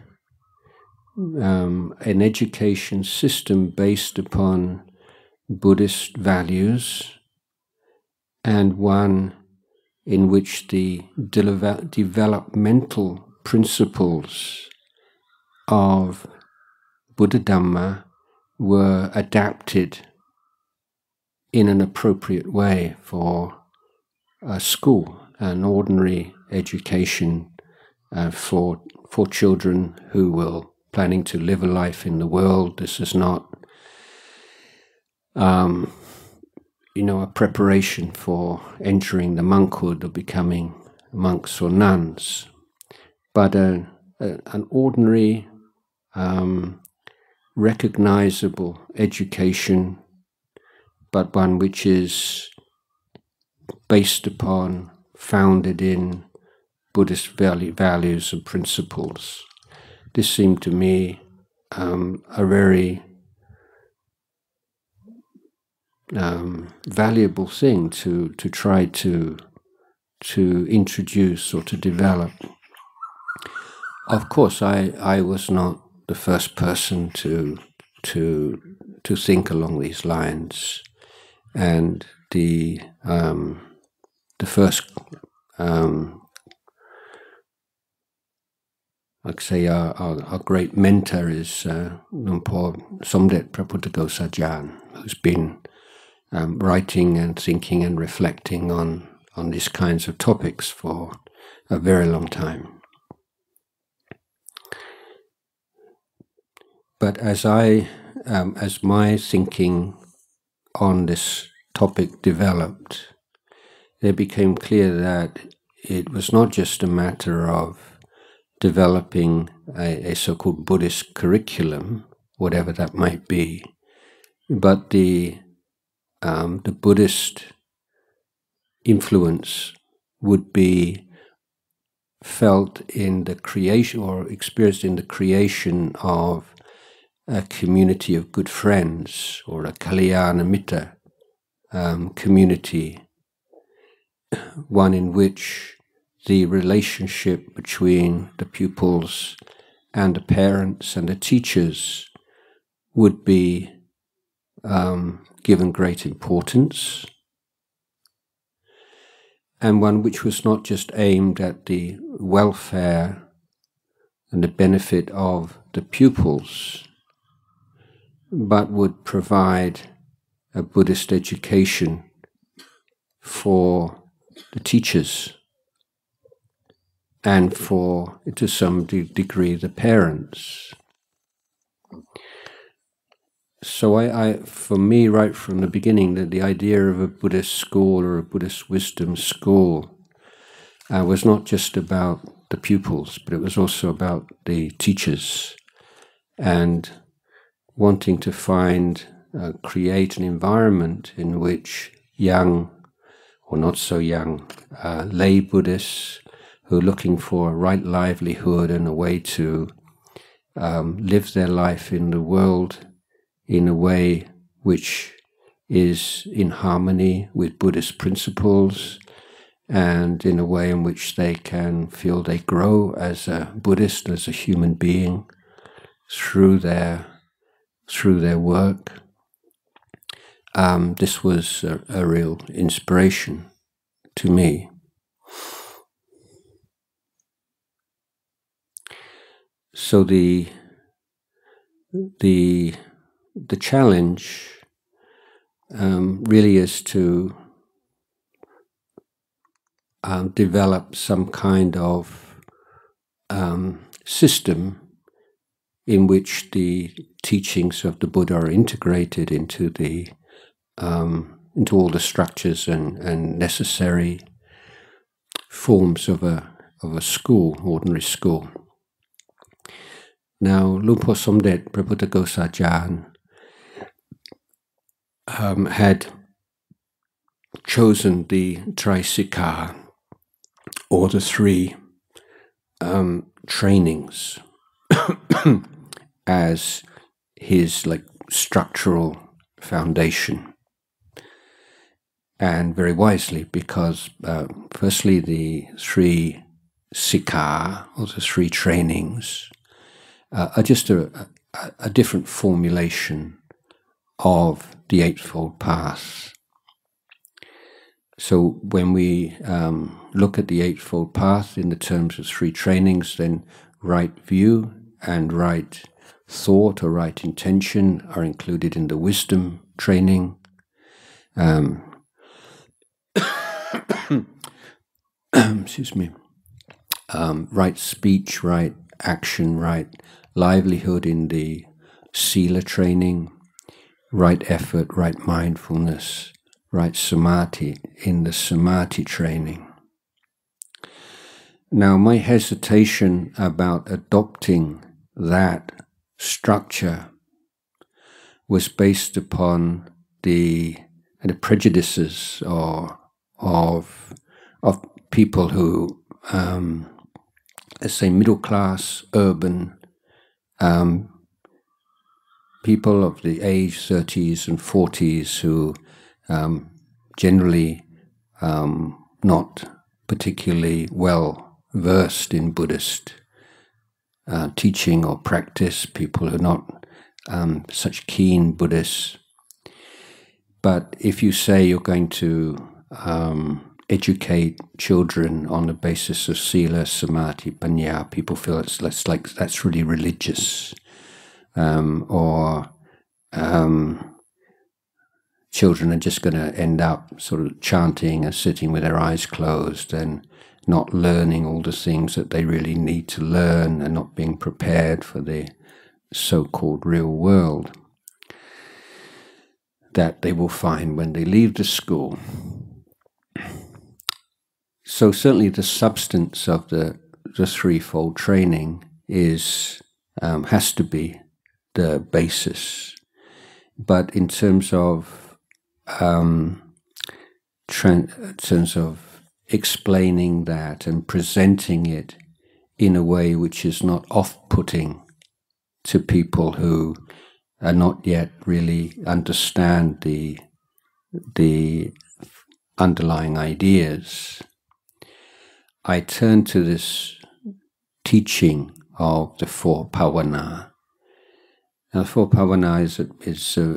an education system based upon Buddhist values and one in which the developmental principles of Buddha Dhamma were adapted in an appropriate way for a school, an ordinary education for children who were planning to live a life in the world. This is not a preparation for entering the monkhood or becoming monks or nuns, but an ordinary, recognizable education, but one which is based upon, founded in Buddhist values and principles. This seemed to me a very valuable thing to try to introduce or to develop. Of course, I was not the first person to think along these lines, and the first, like say, our great mentor is Lumpur Somdet Praputtagosajan, who's been writing and thinking and reflecting on these kinds of topics for a very long time. But as my thinking on this topic developed, it became clear that it was not just a matter of developing a so-called Buddhist curriculum, whatever that might be, but the Buddhist influence would be felt in the creation or experienced in the creation of a community of good friends, or a Kalyana Mitta community, one in which the relationship between the pupils and the parents and the teachers would be given great importance, and one which was not just aimed at the welfare and the benefit of the pupils, but would provide a Buddhist education for the teachers and for, to some degree, the parents. So for me, right from the beginning, the idea of a Buddhist school or a Buddhist wisdom school was not just about the pupils, but it was also about the teachers, and wanting to create an environment in which young or not so young lay Buddhists who are looking for a right livelihood and a way to live their life in the world in a way which is in harmony with Buddhist principles, and in a way in which they can feel they grow as a Buddhist, as a human being, through their work. This was a real inspiration to me. So the challenge really is to develop some kind of system in which the teachings of the Buddha are integrated into all the structures and necessary forms of a school, ordinary school. Now, Lumpur Somdet Prabuddha Ghosajan had chosen the Trisikha, or the three trainings, as his structural foundation, and very wisely, because firstly the three sikha, or the three trainings, are just a different formulation of the Eightfold Path. So when we look at the Eightfold Path in the terms of three trainings, then right view and right thought or right intention are included in the wisdom training. Excuse me. Right speech, right action, right livelihood in the Sila training, right effort, right mindfulness, right samadhi in the Samadhi training. Now, my hesitation about adopting that structure was based upon the prejudices of people who, let's say, middle class, urban people of the age 30s and 40s who generally not particularly well versed in Buddhist teaching or practice, people who are not such keen Buddhists. But if you say you're going to educate children on the basis of Sila, Samadhi, Panya, people feel it's like that's really religious. Or children are just going to end up sort of chanting and sitting with their eyes closed and not learning all the things that they really need to learn, and not being prepared for the so-called real world that they will find when they leave the school. So certainly the substance of the threefold training is has to be the basis. But in terms of explaining that and presenting it in a way which is not off-putting to people who are not yet really understand the underlying ideas, I turn to this teaching of the four pavana. Now, the four pavana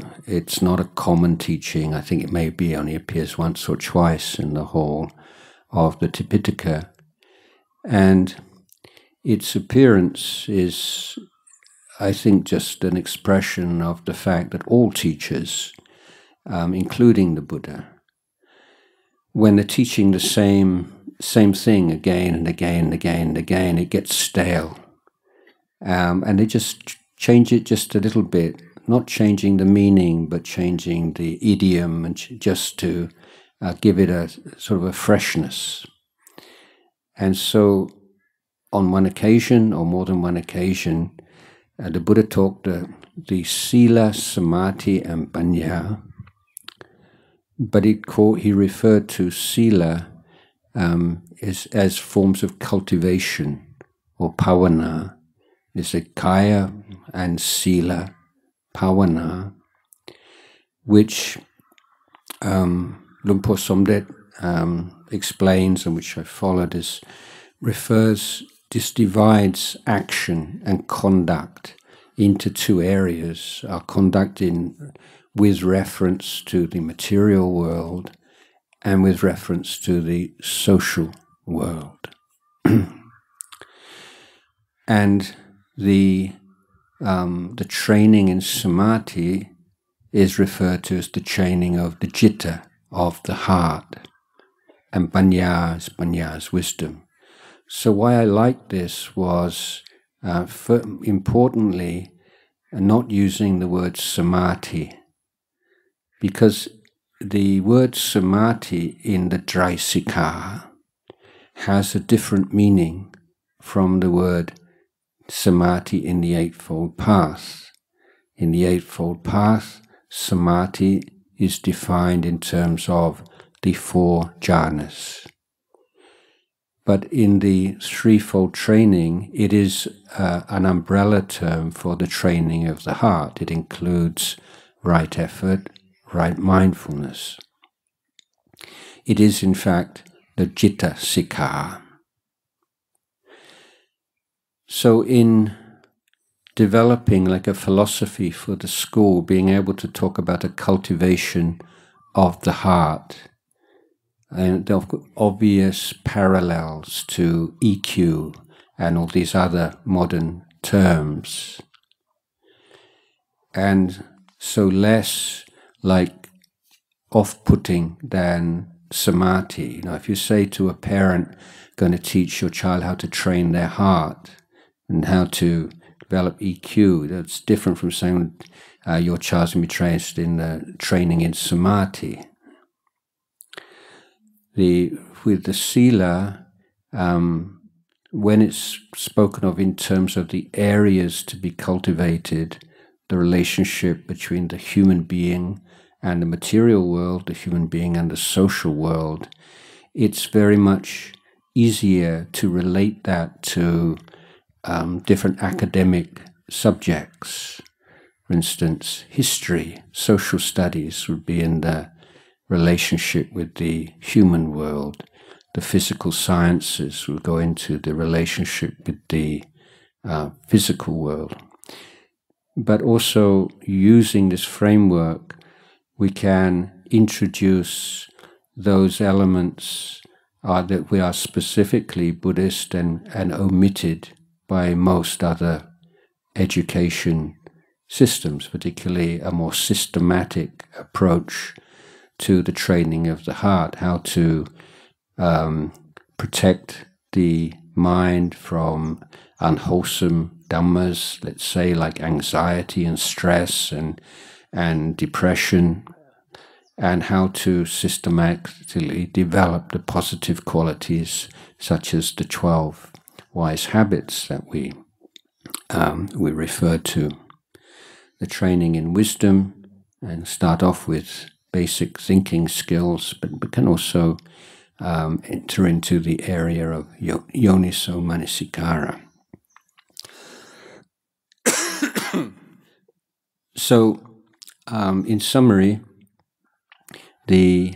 it's not a common teaching. I think it maybe only appears once or twice in the whole of the Tipitaka. And its appearance is, I think, just an expression of the fact that all teachers, including the Buddha, when they're teaching the same thing again and again and again and again, it gets stale. And they just change it just a little bit, not changing the meaning, but changing the idiom, and just to give it a sort of a freshness. And so on one occasion, or more than one occasion, the Buddha taught the Sila, Samadhi, and Panya. But he referred to Sila as forms of cultivation, or Pavana. It's a Kaya and Sila, Pavana, which Luang Por Somdet explains, and which I followed, divides action and conduct into two areas: our conduct with reference to the material world and with reference to the social world. And the training in samadhi is referred to as the training of the citta, of the heart, and panya is wisdom. So why I liked this was, importantly, not using the word samadhi, because the word samadhi in the Traisikha has a different meaning from the word samadhi in the Eightfold Path. In the Eightfold Path, samadhi is defined in terms of the 4 jhanas. But in the threefold training, it is an umbrella term for the training of the heart. It includes right effort, right mindfulness. It is, in fact, the citta sikha. So in developing like a philosophy for the school, being able to talk about a cultivation of the heart, and the obvious parallels to EQ and all these other modern terms. And so less like off-putting than samadhi. You know, if you say to a parent, going to teach your child how to train their heart and how to develop EQ, that's different from saying your child's going to be trained in training in samadhi. With the sila, when it's spoken of in terms of the areas to be cultivated, the relationship between the human being and the material world, the human being and the social world, it's very much easier to relate that to different academic subjects. For instance, history, social studies would be in the relationship with the human world. The physical sciences will go into the relationship with the physical world. But also, using this framework, we can introduce those elements that we are specifically Buddhist and omitted by most other education systems, particularly a more systematic approach to the training of the heart, how to protect the mind from unwholesome dhammas, let's say, like anxiety and stress and depression, and how to systematically develop the positive qualities such as the 12 wise habits that we refer to. The training in wisdom, and start off with basic thinking skills, but we can also enter into the area of yoniso manasikara. So, in summary, the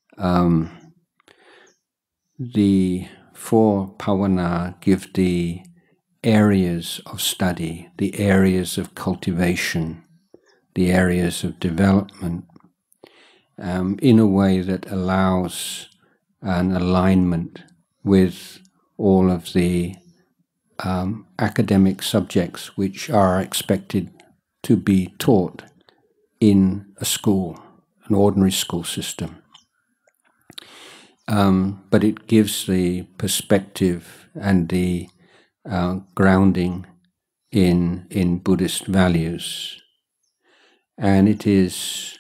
4 pavana give the areas of study, the areas of cultivation, the areas of development, in a way that allows an alignment with all of the academic subjects which are expected to be taught in a school, an ordinary school system. But it gives the perspective and the grounding in Buddhist values. And it is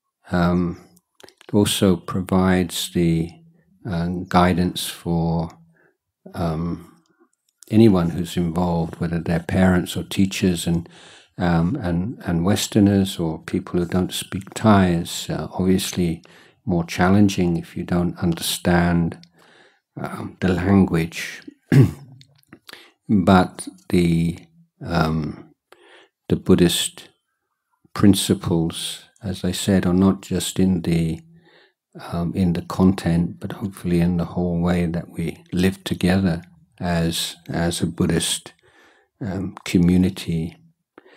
also provides the guidance for anyone who's involved, whether they're parents or teachers and Westerners or people who don't speak Thai. Is obviously more challenging if you don't understand the language. But the Buddhist principles, as I said, are not just in the content, but hopefully in the whole way that we live together as a Buddhist community.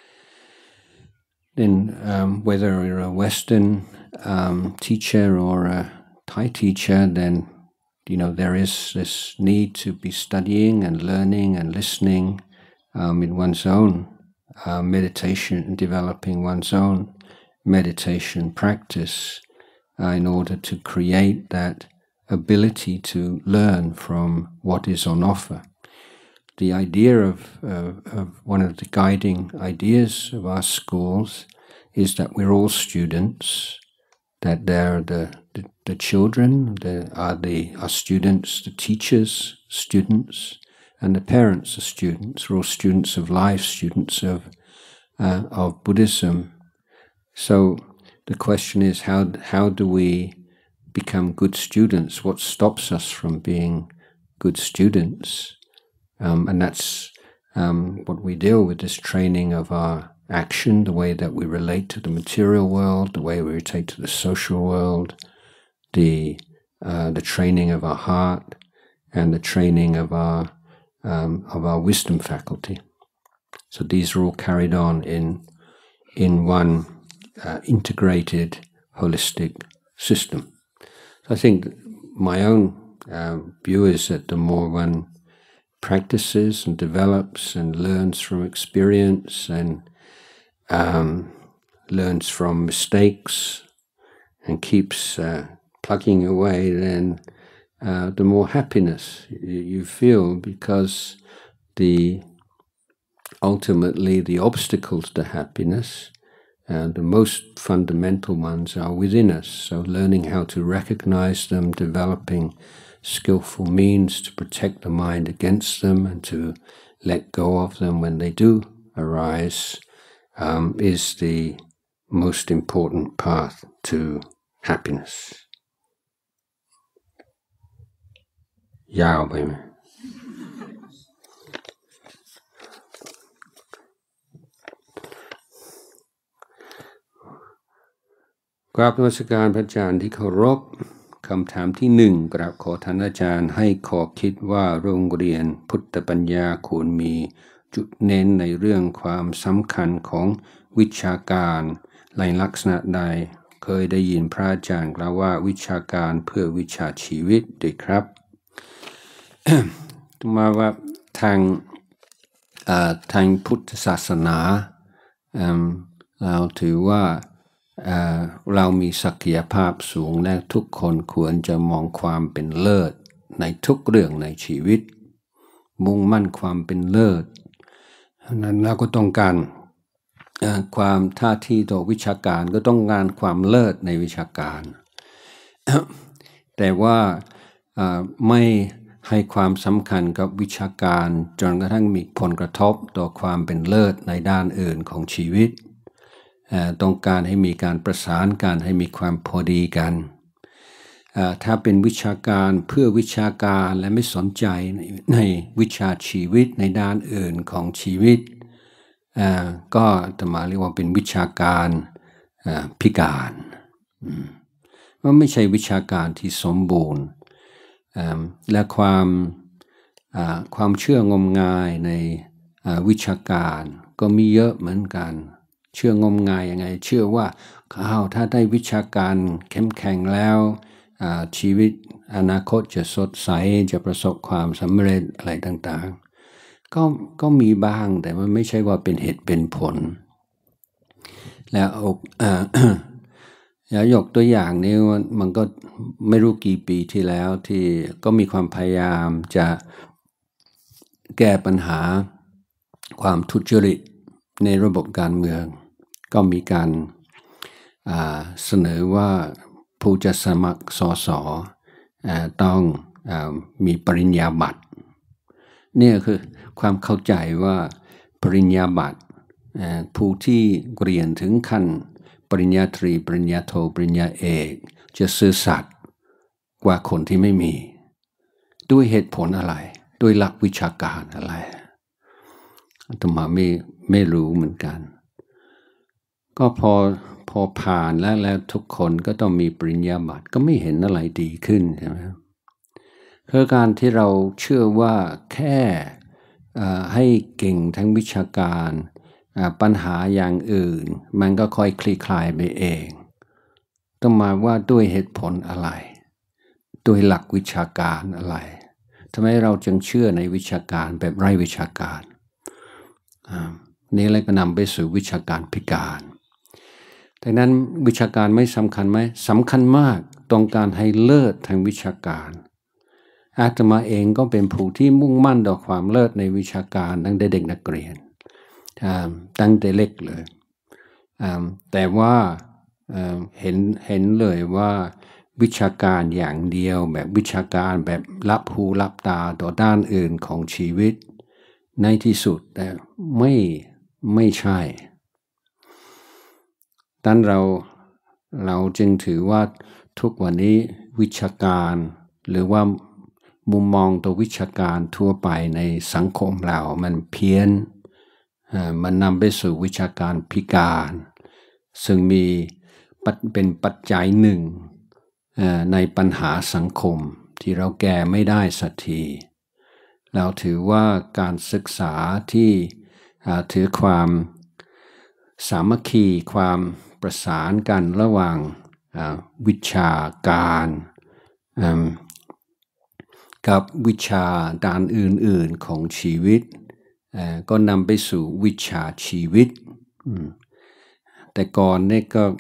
Then whether you're a Western teacher or a Thai teacher, then there is this need to be studying and learning and listening in one's own meditation and developing one's own meditation practice in order to create that ability to learn from what is on offer. The idea of one of the guiding ideas of our schools is that we're all students, that they're the children, our students, the teachers, students, and the parents are students. We're all students of life, students of Buddhism. So the question is, how do we become good students? What stops us from being good students? And that's what we deal with, this training of our action, the way that we relate to the material world, the way we relate to the social world, the training of our heart, and the training of our wisdom faculty. So these are all carried on in one integrated, holistic system. So I think my own view is that the more one practices and develops and learns from experience and learns from mistakes and keeps plugging away, then the more happiness you feel, because ultimately the obstacles to happiness, the most fundamental ones, are within us. So learning how to recognize them, developing skillful means to protect the mind against them and to let go of them when they do arise, is the most important path to happiness. ยาวไปไหม กราบนมัสการพระอาจารย์ที่เคารพคำถามที่หนึ่งกราบขอท่านอาจารย์ให้ขอคิดว่าโรงเรียนพุทธปัญญาควรมีจุดเน้นในเรื่องความสำคัญของวิชาการในลักษณะใดเคยได้ยินพระอาจารย์กล่าวว่าวิชาการเพื่อวิชาชีวิตด้วยครับ มาว่าทางพุทธศาสนาเราถือว่าเรามีศักยภาพสูงและทุกคนควรจะมองความเป็นเลิศในทุกเรื่องในชีวิตมุ่งมั่นความเป็นเลิศนั้นเราก็ต้องการความท่าทีต่อวิชาการก็ต้องการความเลิศในวิชาการ แต่ว่าไม่ให้ความสำคัญกับวิชาการจนกระทั่งมีผลกระทบต่อความเป็นเลิศในด้านอื่นของชีวิตต้องการให้มีการประสานกันให้มีความพอดีกันถ้าเป็นวิชาการเพื่อวิชาการและไม่สนใจในวิชาชีวิตในด้านอื่นของชีวิตก็จะมาเรียกว่าเป็นวิชาการพิการมันไม่ใช่วิชาการที่สมบูรณ์และความเชื่องมงายในวิชาการก็มีเยอะเหมือนกันเชื่องมงายยังไงเชื่อว่าถ้าได้วิชาการเข้มแข็งแล้วชีวิตอนาคตจะสดใสจะประสบความสำเร็จอะไรต่างๆก็มีบ้างแต่มันไม่ใช่ว่าเป็นเหตุเป็นผลแล้วยกตัวอย่างนี้มันก็ไม่รู้กี่ปีที่แล้วที่ก็มีความพยายามจะแก้ปัญหาความทุจริตในระบบการเมืองก็มีการเสนอว่าผู้จะสมัครสสต้องมีปริญญาบัตรนี่คือความเข้าใจว่าปริญญาบัตรผู้ที่เรียนถึงขั้นปริญญาตรีปริญญาโทปริญญาเอกจะซื่อสัตย์กว่าคนที่ไม่มีด้วยเหตุผลอะไรด้วยหลักวิชาการอะไรอาตมาไม่รู้เหมือนกันก็พอผ่านแล้วทุกคนก็ต้องมีปริญญาบัตรก็ไม่เห็นอะไรดีขึ้นใช่ไหมคือการที่เราเชื่อว่าแค่ให้เก่งทั้งวิชาการปัญหาอย่างอื่นมันก็ค่อยคลี่คลายไปเองต้องมาว่าด้วยเหตุผลอะไรด้วยหลักวิชาการอะไรทำไมเราจึงเชื่อในวิชาการแบบไร้วิชาการนี่เลยก็นำไปสู่วิชาการพิการดังนั้นวิชาการไม่สำคัญไหมสำคัญมากต้องการให้เลิศทางวิชาการอาตมาเองก็เป็นผู้ที่มุ่งมั่นต่อความเลิศในวิชาการตั้งแต่เด็กนักเรียนตั้งแต่เล็กเลยแต่ว่าเห็นเลยว่าวิชาการอย่างเดียวแบบวิชาการแบบรับหูรับตาต่อด้านอื่นของชีวิตในที่สุดแต่ไม่ใช่ดังนั้นเราจึงถือว่าทุกวันนี้วิชาการหรือว่ามุมมองต่อวิชาการทั่วไปในสังคมเรามันเพี้ยนมันนำไปสู่วิชาการพิการซึ่งเป็นปัจจัยหนึ่งในปัญหาสังคมที่เราแก้ไม่ได้สักทีเราถือว่าการศึกษาที่ถือความสามัคคีความประสานกันระหว่างวิชาการกับวิชาด้านอื่นๆของชีวิตก็นำไปสู่วิชาชีวิตแต่ก่อนนี่ก็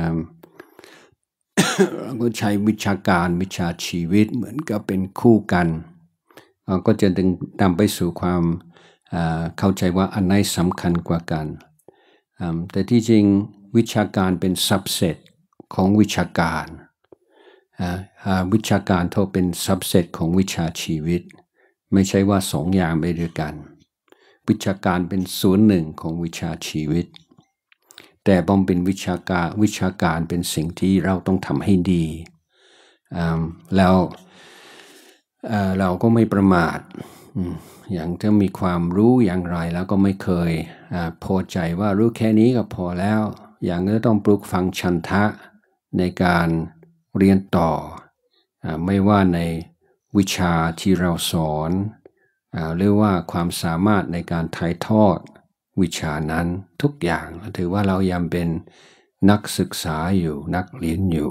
เราก็ใช้วิชาการวิชาชีวิตเหมือนกับเป็นคู่กันก็จะดึงนำไปสู่ความเข้าใจว่าอันไหนสำคัญกว่ากันแต่ที่จริงวิชาการเป็น subset ของวิชาการวิชาการเท่าเป็น subset ของวิชาชีวิตไม่ใช่ว่าสองอย่างไปด้วยกันวิชาการเป็นส่วนหนึ่งของวิชาชีวิตแต่บอมเป็นวิชาการเป็นสิ่งที่เราต้องทำให้ดีแล้วเราก็ไม่ประมาทอย่างถ้ามีความรู้อย่างไรแล้วก็ไม่เคยพอใจว่ารู้แค่นี้ก็พอแล้วอย่างนี้ต้องปลูกฝังฉันทะในการเรียนต่อไม่ว่าในวิชาที่เราสอนหรือว่าความสามารถในการถ่ายทอดวิชานั้นทุกอย่างถือว่าเรายังเป็นนักศึกษาอยู่นักเรียนอยู่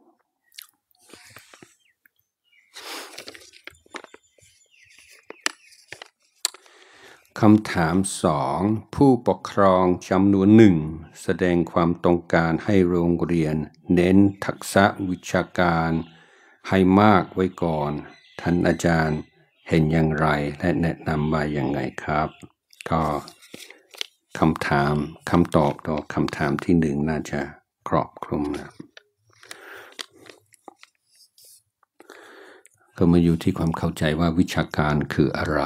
คำถาม2ผู้ปกครองจำนวนหนึ่งแสดงความต้องการให้โรงเรียนเน้นทักษะวิชาการให้มากไว้ก่อนท่านอาจารย์เห็นอย่างไรและแนะนำว่าอย่างไงครับก็คำตอบต่อคำถามที่1น่าจะครอบคลุมนะก็มาอยู่ที่ความเข้าใจว่าวิชาการคืออะไร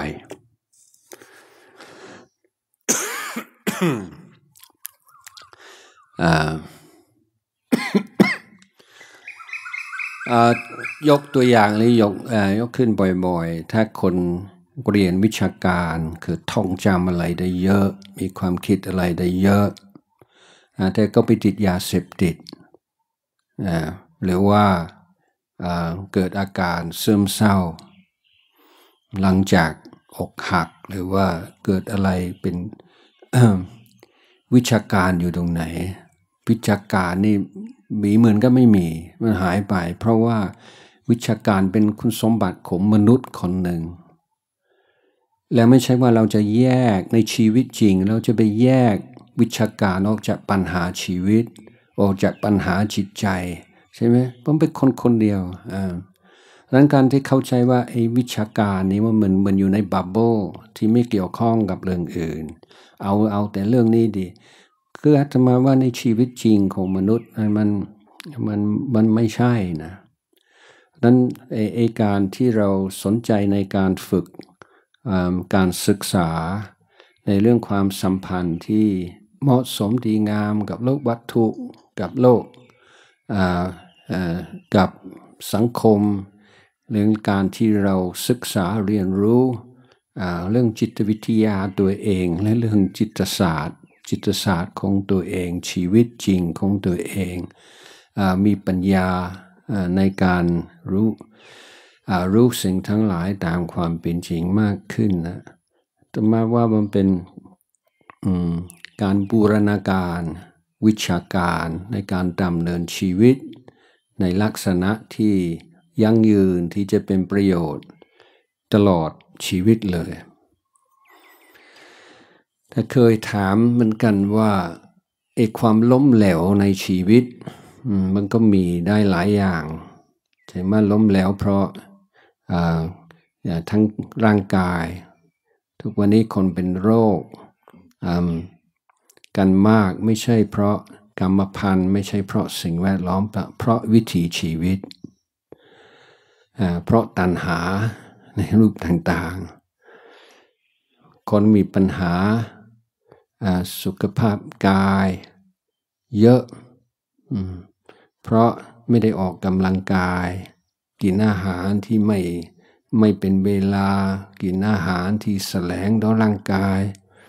ยกตัวอย่างหรือยกขึ้นบ่อยๆถ้าคนเรียนวิชาการคือท่องจำอะไรได้เยอะมีความคิดอะไรได้เยอะแต่ก็ไปติดยาเสพติดหรือว่าเกิดอาการซึมเศร้าหลังจากอกหักหรือว่าเกิดอะไรเป็นวิชาการอยู่ตรงไหนวิชาการนี่มีเหมือนก็ไม่มีมันหายไปเพราะว่าวิชาการเป็นคุณสมบัติของมนุษย์คนหนึ่งและไม่ใช่ว่าเราจะแยกในชีวิตจริงเราจะไปแยกวิชาการออกจากปัญหาชีวิตออกจากปัญหาจิตใจใช่ไหมผมเป็นคนคนเดียวดังนั้นการที่เข้าใจว่าไอ้วิชาการนี้ว่ามันอยู่ในบับเบิ้ลที่ไม่เกี่ยวข้องกับเรื่องอื่นเอาแต่เรื่องนี้ดีคืออาตมาว่าในชีวิตจริงของมนุษย์มันไม่ใช่นะนั้นไอ้การที่เราสนใจในการฝึกการศึกษาในเรื่องความสัมพันธ์ที่เหมาะสมดีงามกับโลกวัตถุกับโลกกับสังคมเรื่องการที่เราศึกษาเรียนรู้เรื่องจิตวิทยาตัวเองและเรื่องจิตศาสตร์ของตัวเองชีวิตจริงของตัวเองมีปัญญาในการรู้สิ่งทั้งหลายตามความเป็นจริงมากขึ้นนะแต่มาว่ามันเป็นการบูรณาการวิชาการในการดำเนินชีวิตในลักษณะที่ยั่งยืนที่จะเป็นประโยชน์ตลอดชีวิตเลยแต่เคยถามเหมือนกันว่าความล้มเหลวในชีวิตมันก็มีได้หลายอย่างใช่ไหมล้มเหลวเพราะทั้งร่างกายทุกวันนี้คนเป็นโรคกันมากไม่ใช่เพราะกรรมพันธุ์ไม่ใช่เพราะสิ่งแวดล้อมเพราะวิถีชีวิตเพราะตัณหาในรูปต่างๆคนมีปัญหาสุขภาพกายเยอะเพราะไม่ได้ออกกำลังกายกินอาหารที่ไม่เป็นเวลากินอาหารที่แสลงต่อร่างกาย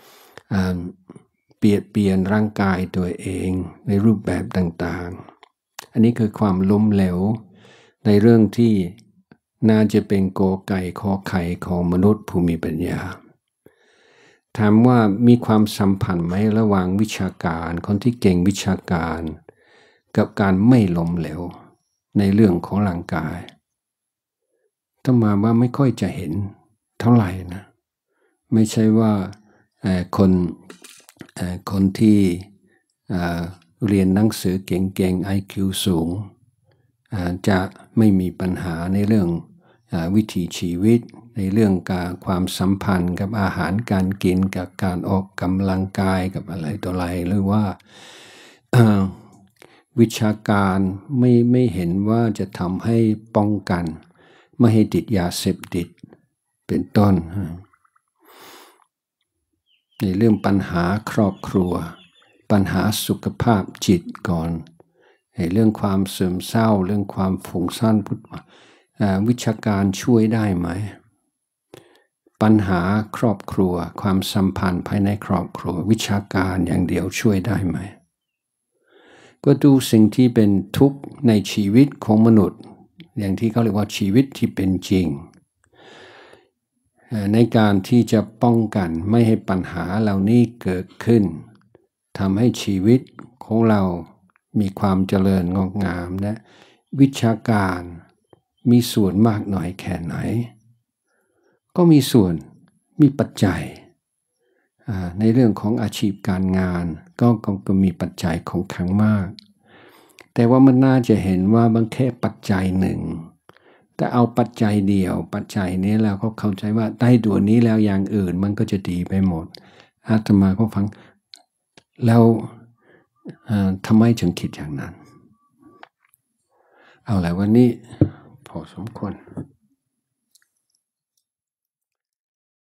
เปลี่ยนร่างกายตัวเองในรูปแบบต่างๆอันนี้คือความล้มเหลวในเรื่องที่น่าจะเป็นกอไก่ขอไข่ของมนุษย์ผู้มีปัญญาถามว่ามีความสัมพันธ์ไหมระหว่างวิชาการคนที่เก่งวิชาการกับการไม่ล้มเหลวในเรื่องของร่างกายต้องมาว่าไม่ค่อยจะเห็นเท่าไหร่นะไม่ใช่ว่าคนที่เรียนหนังสือเก่งๆ IQ สูงจะไม่มีปัญหาในเรื่องวิถีชีวิตในเรื่องความสัมพันธ์กับอาหารการกินกับการออกกำลังกายกับอะไรต่ออะไรหรือว่าวิชาการไม่เห็นว่าจะทำให้ป้องกันไม่ให้ติดยาเสพติดเป็นต้นในเรื่องปัญหาครอบครัวปัญหาสุขภาพจิตก่อนในเรื่องความเสื่อมเศร้าเรื่องความฟุ้งซ่านวิชาการช่วยได้ไหมปัญหาครอบครัวความสัมพันธ์ภายในครอบครัววิชาการอย่างเดียวช่วยได้ไหมก็ดูสิ่งที่เป็นทุกข์ในชีวิตของมนุษย์อย่างที่เขาเรียกว่าชีวิตที่เป็นจริงในการที่จะป้องกันไม่ให้ปัญหาเหล่านี้เกิดขึ้นทำให้ชีวิตของเรามีความเจริญงอกงามและวิชาการมีส่วนมากน้อยแค่ไหนก็มีส่วนมีปัจจัยในเรื่องของอาชีพการงานก็มีปัจจัยของขังมากแต่ว่ามันน่าจะเห็นว่าบางแค่ปัจจัยหนึ่งแต่เอาปัจจัยเดียวปัจจัยนี้แล้วเขาเข้าใจว่าได้ตัวนี้แล้วอย่างอื่นมันก็จะดีไปหมดอาตมาก็ฟังแล้วทำไมถึงคิดอย่างนั้นเอาละวันนี้พอสมควร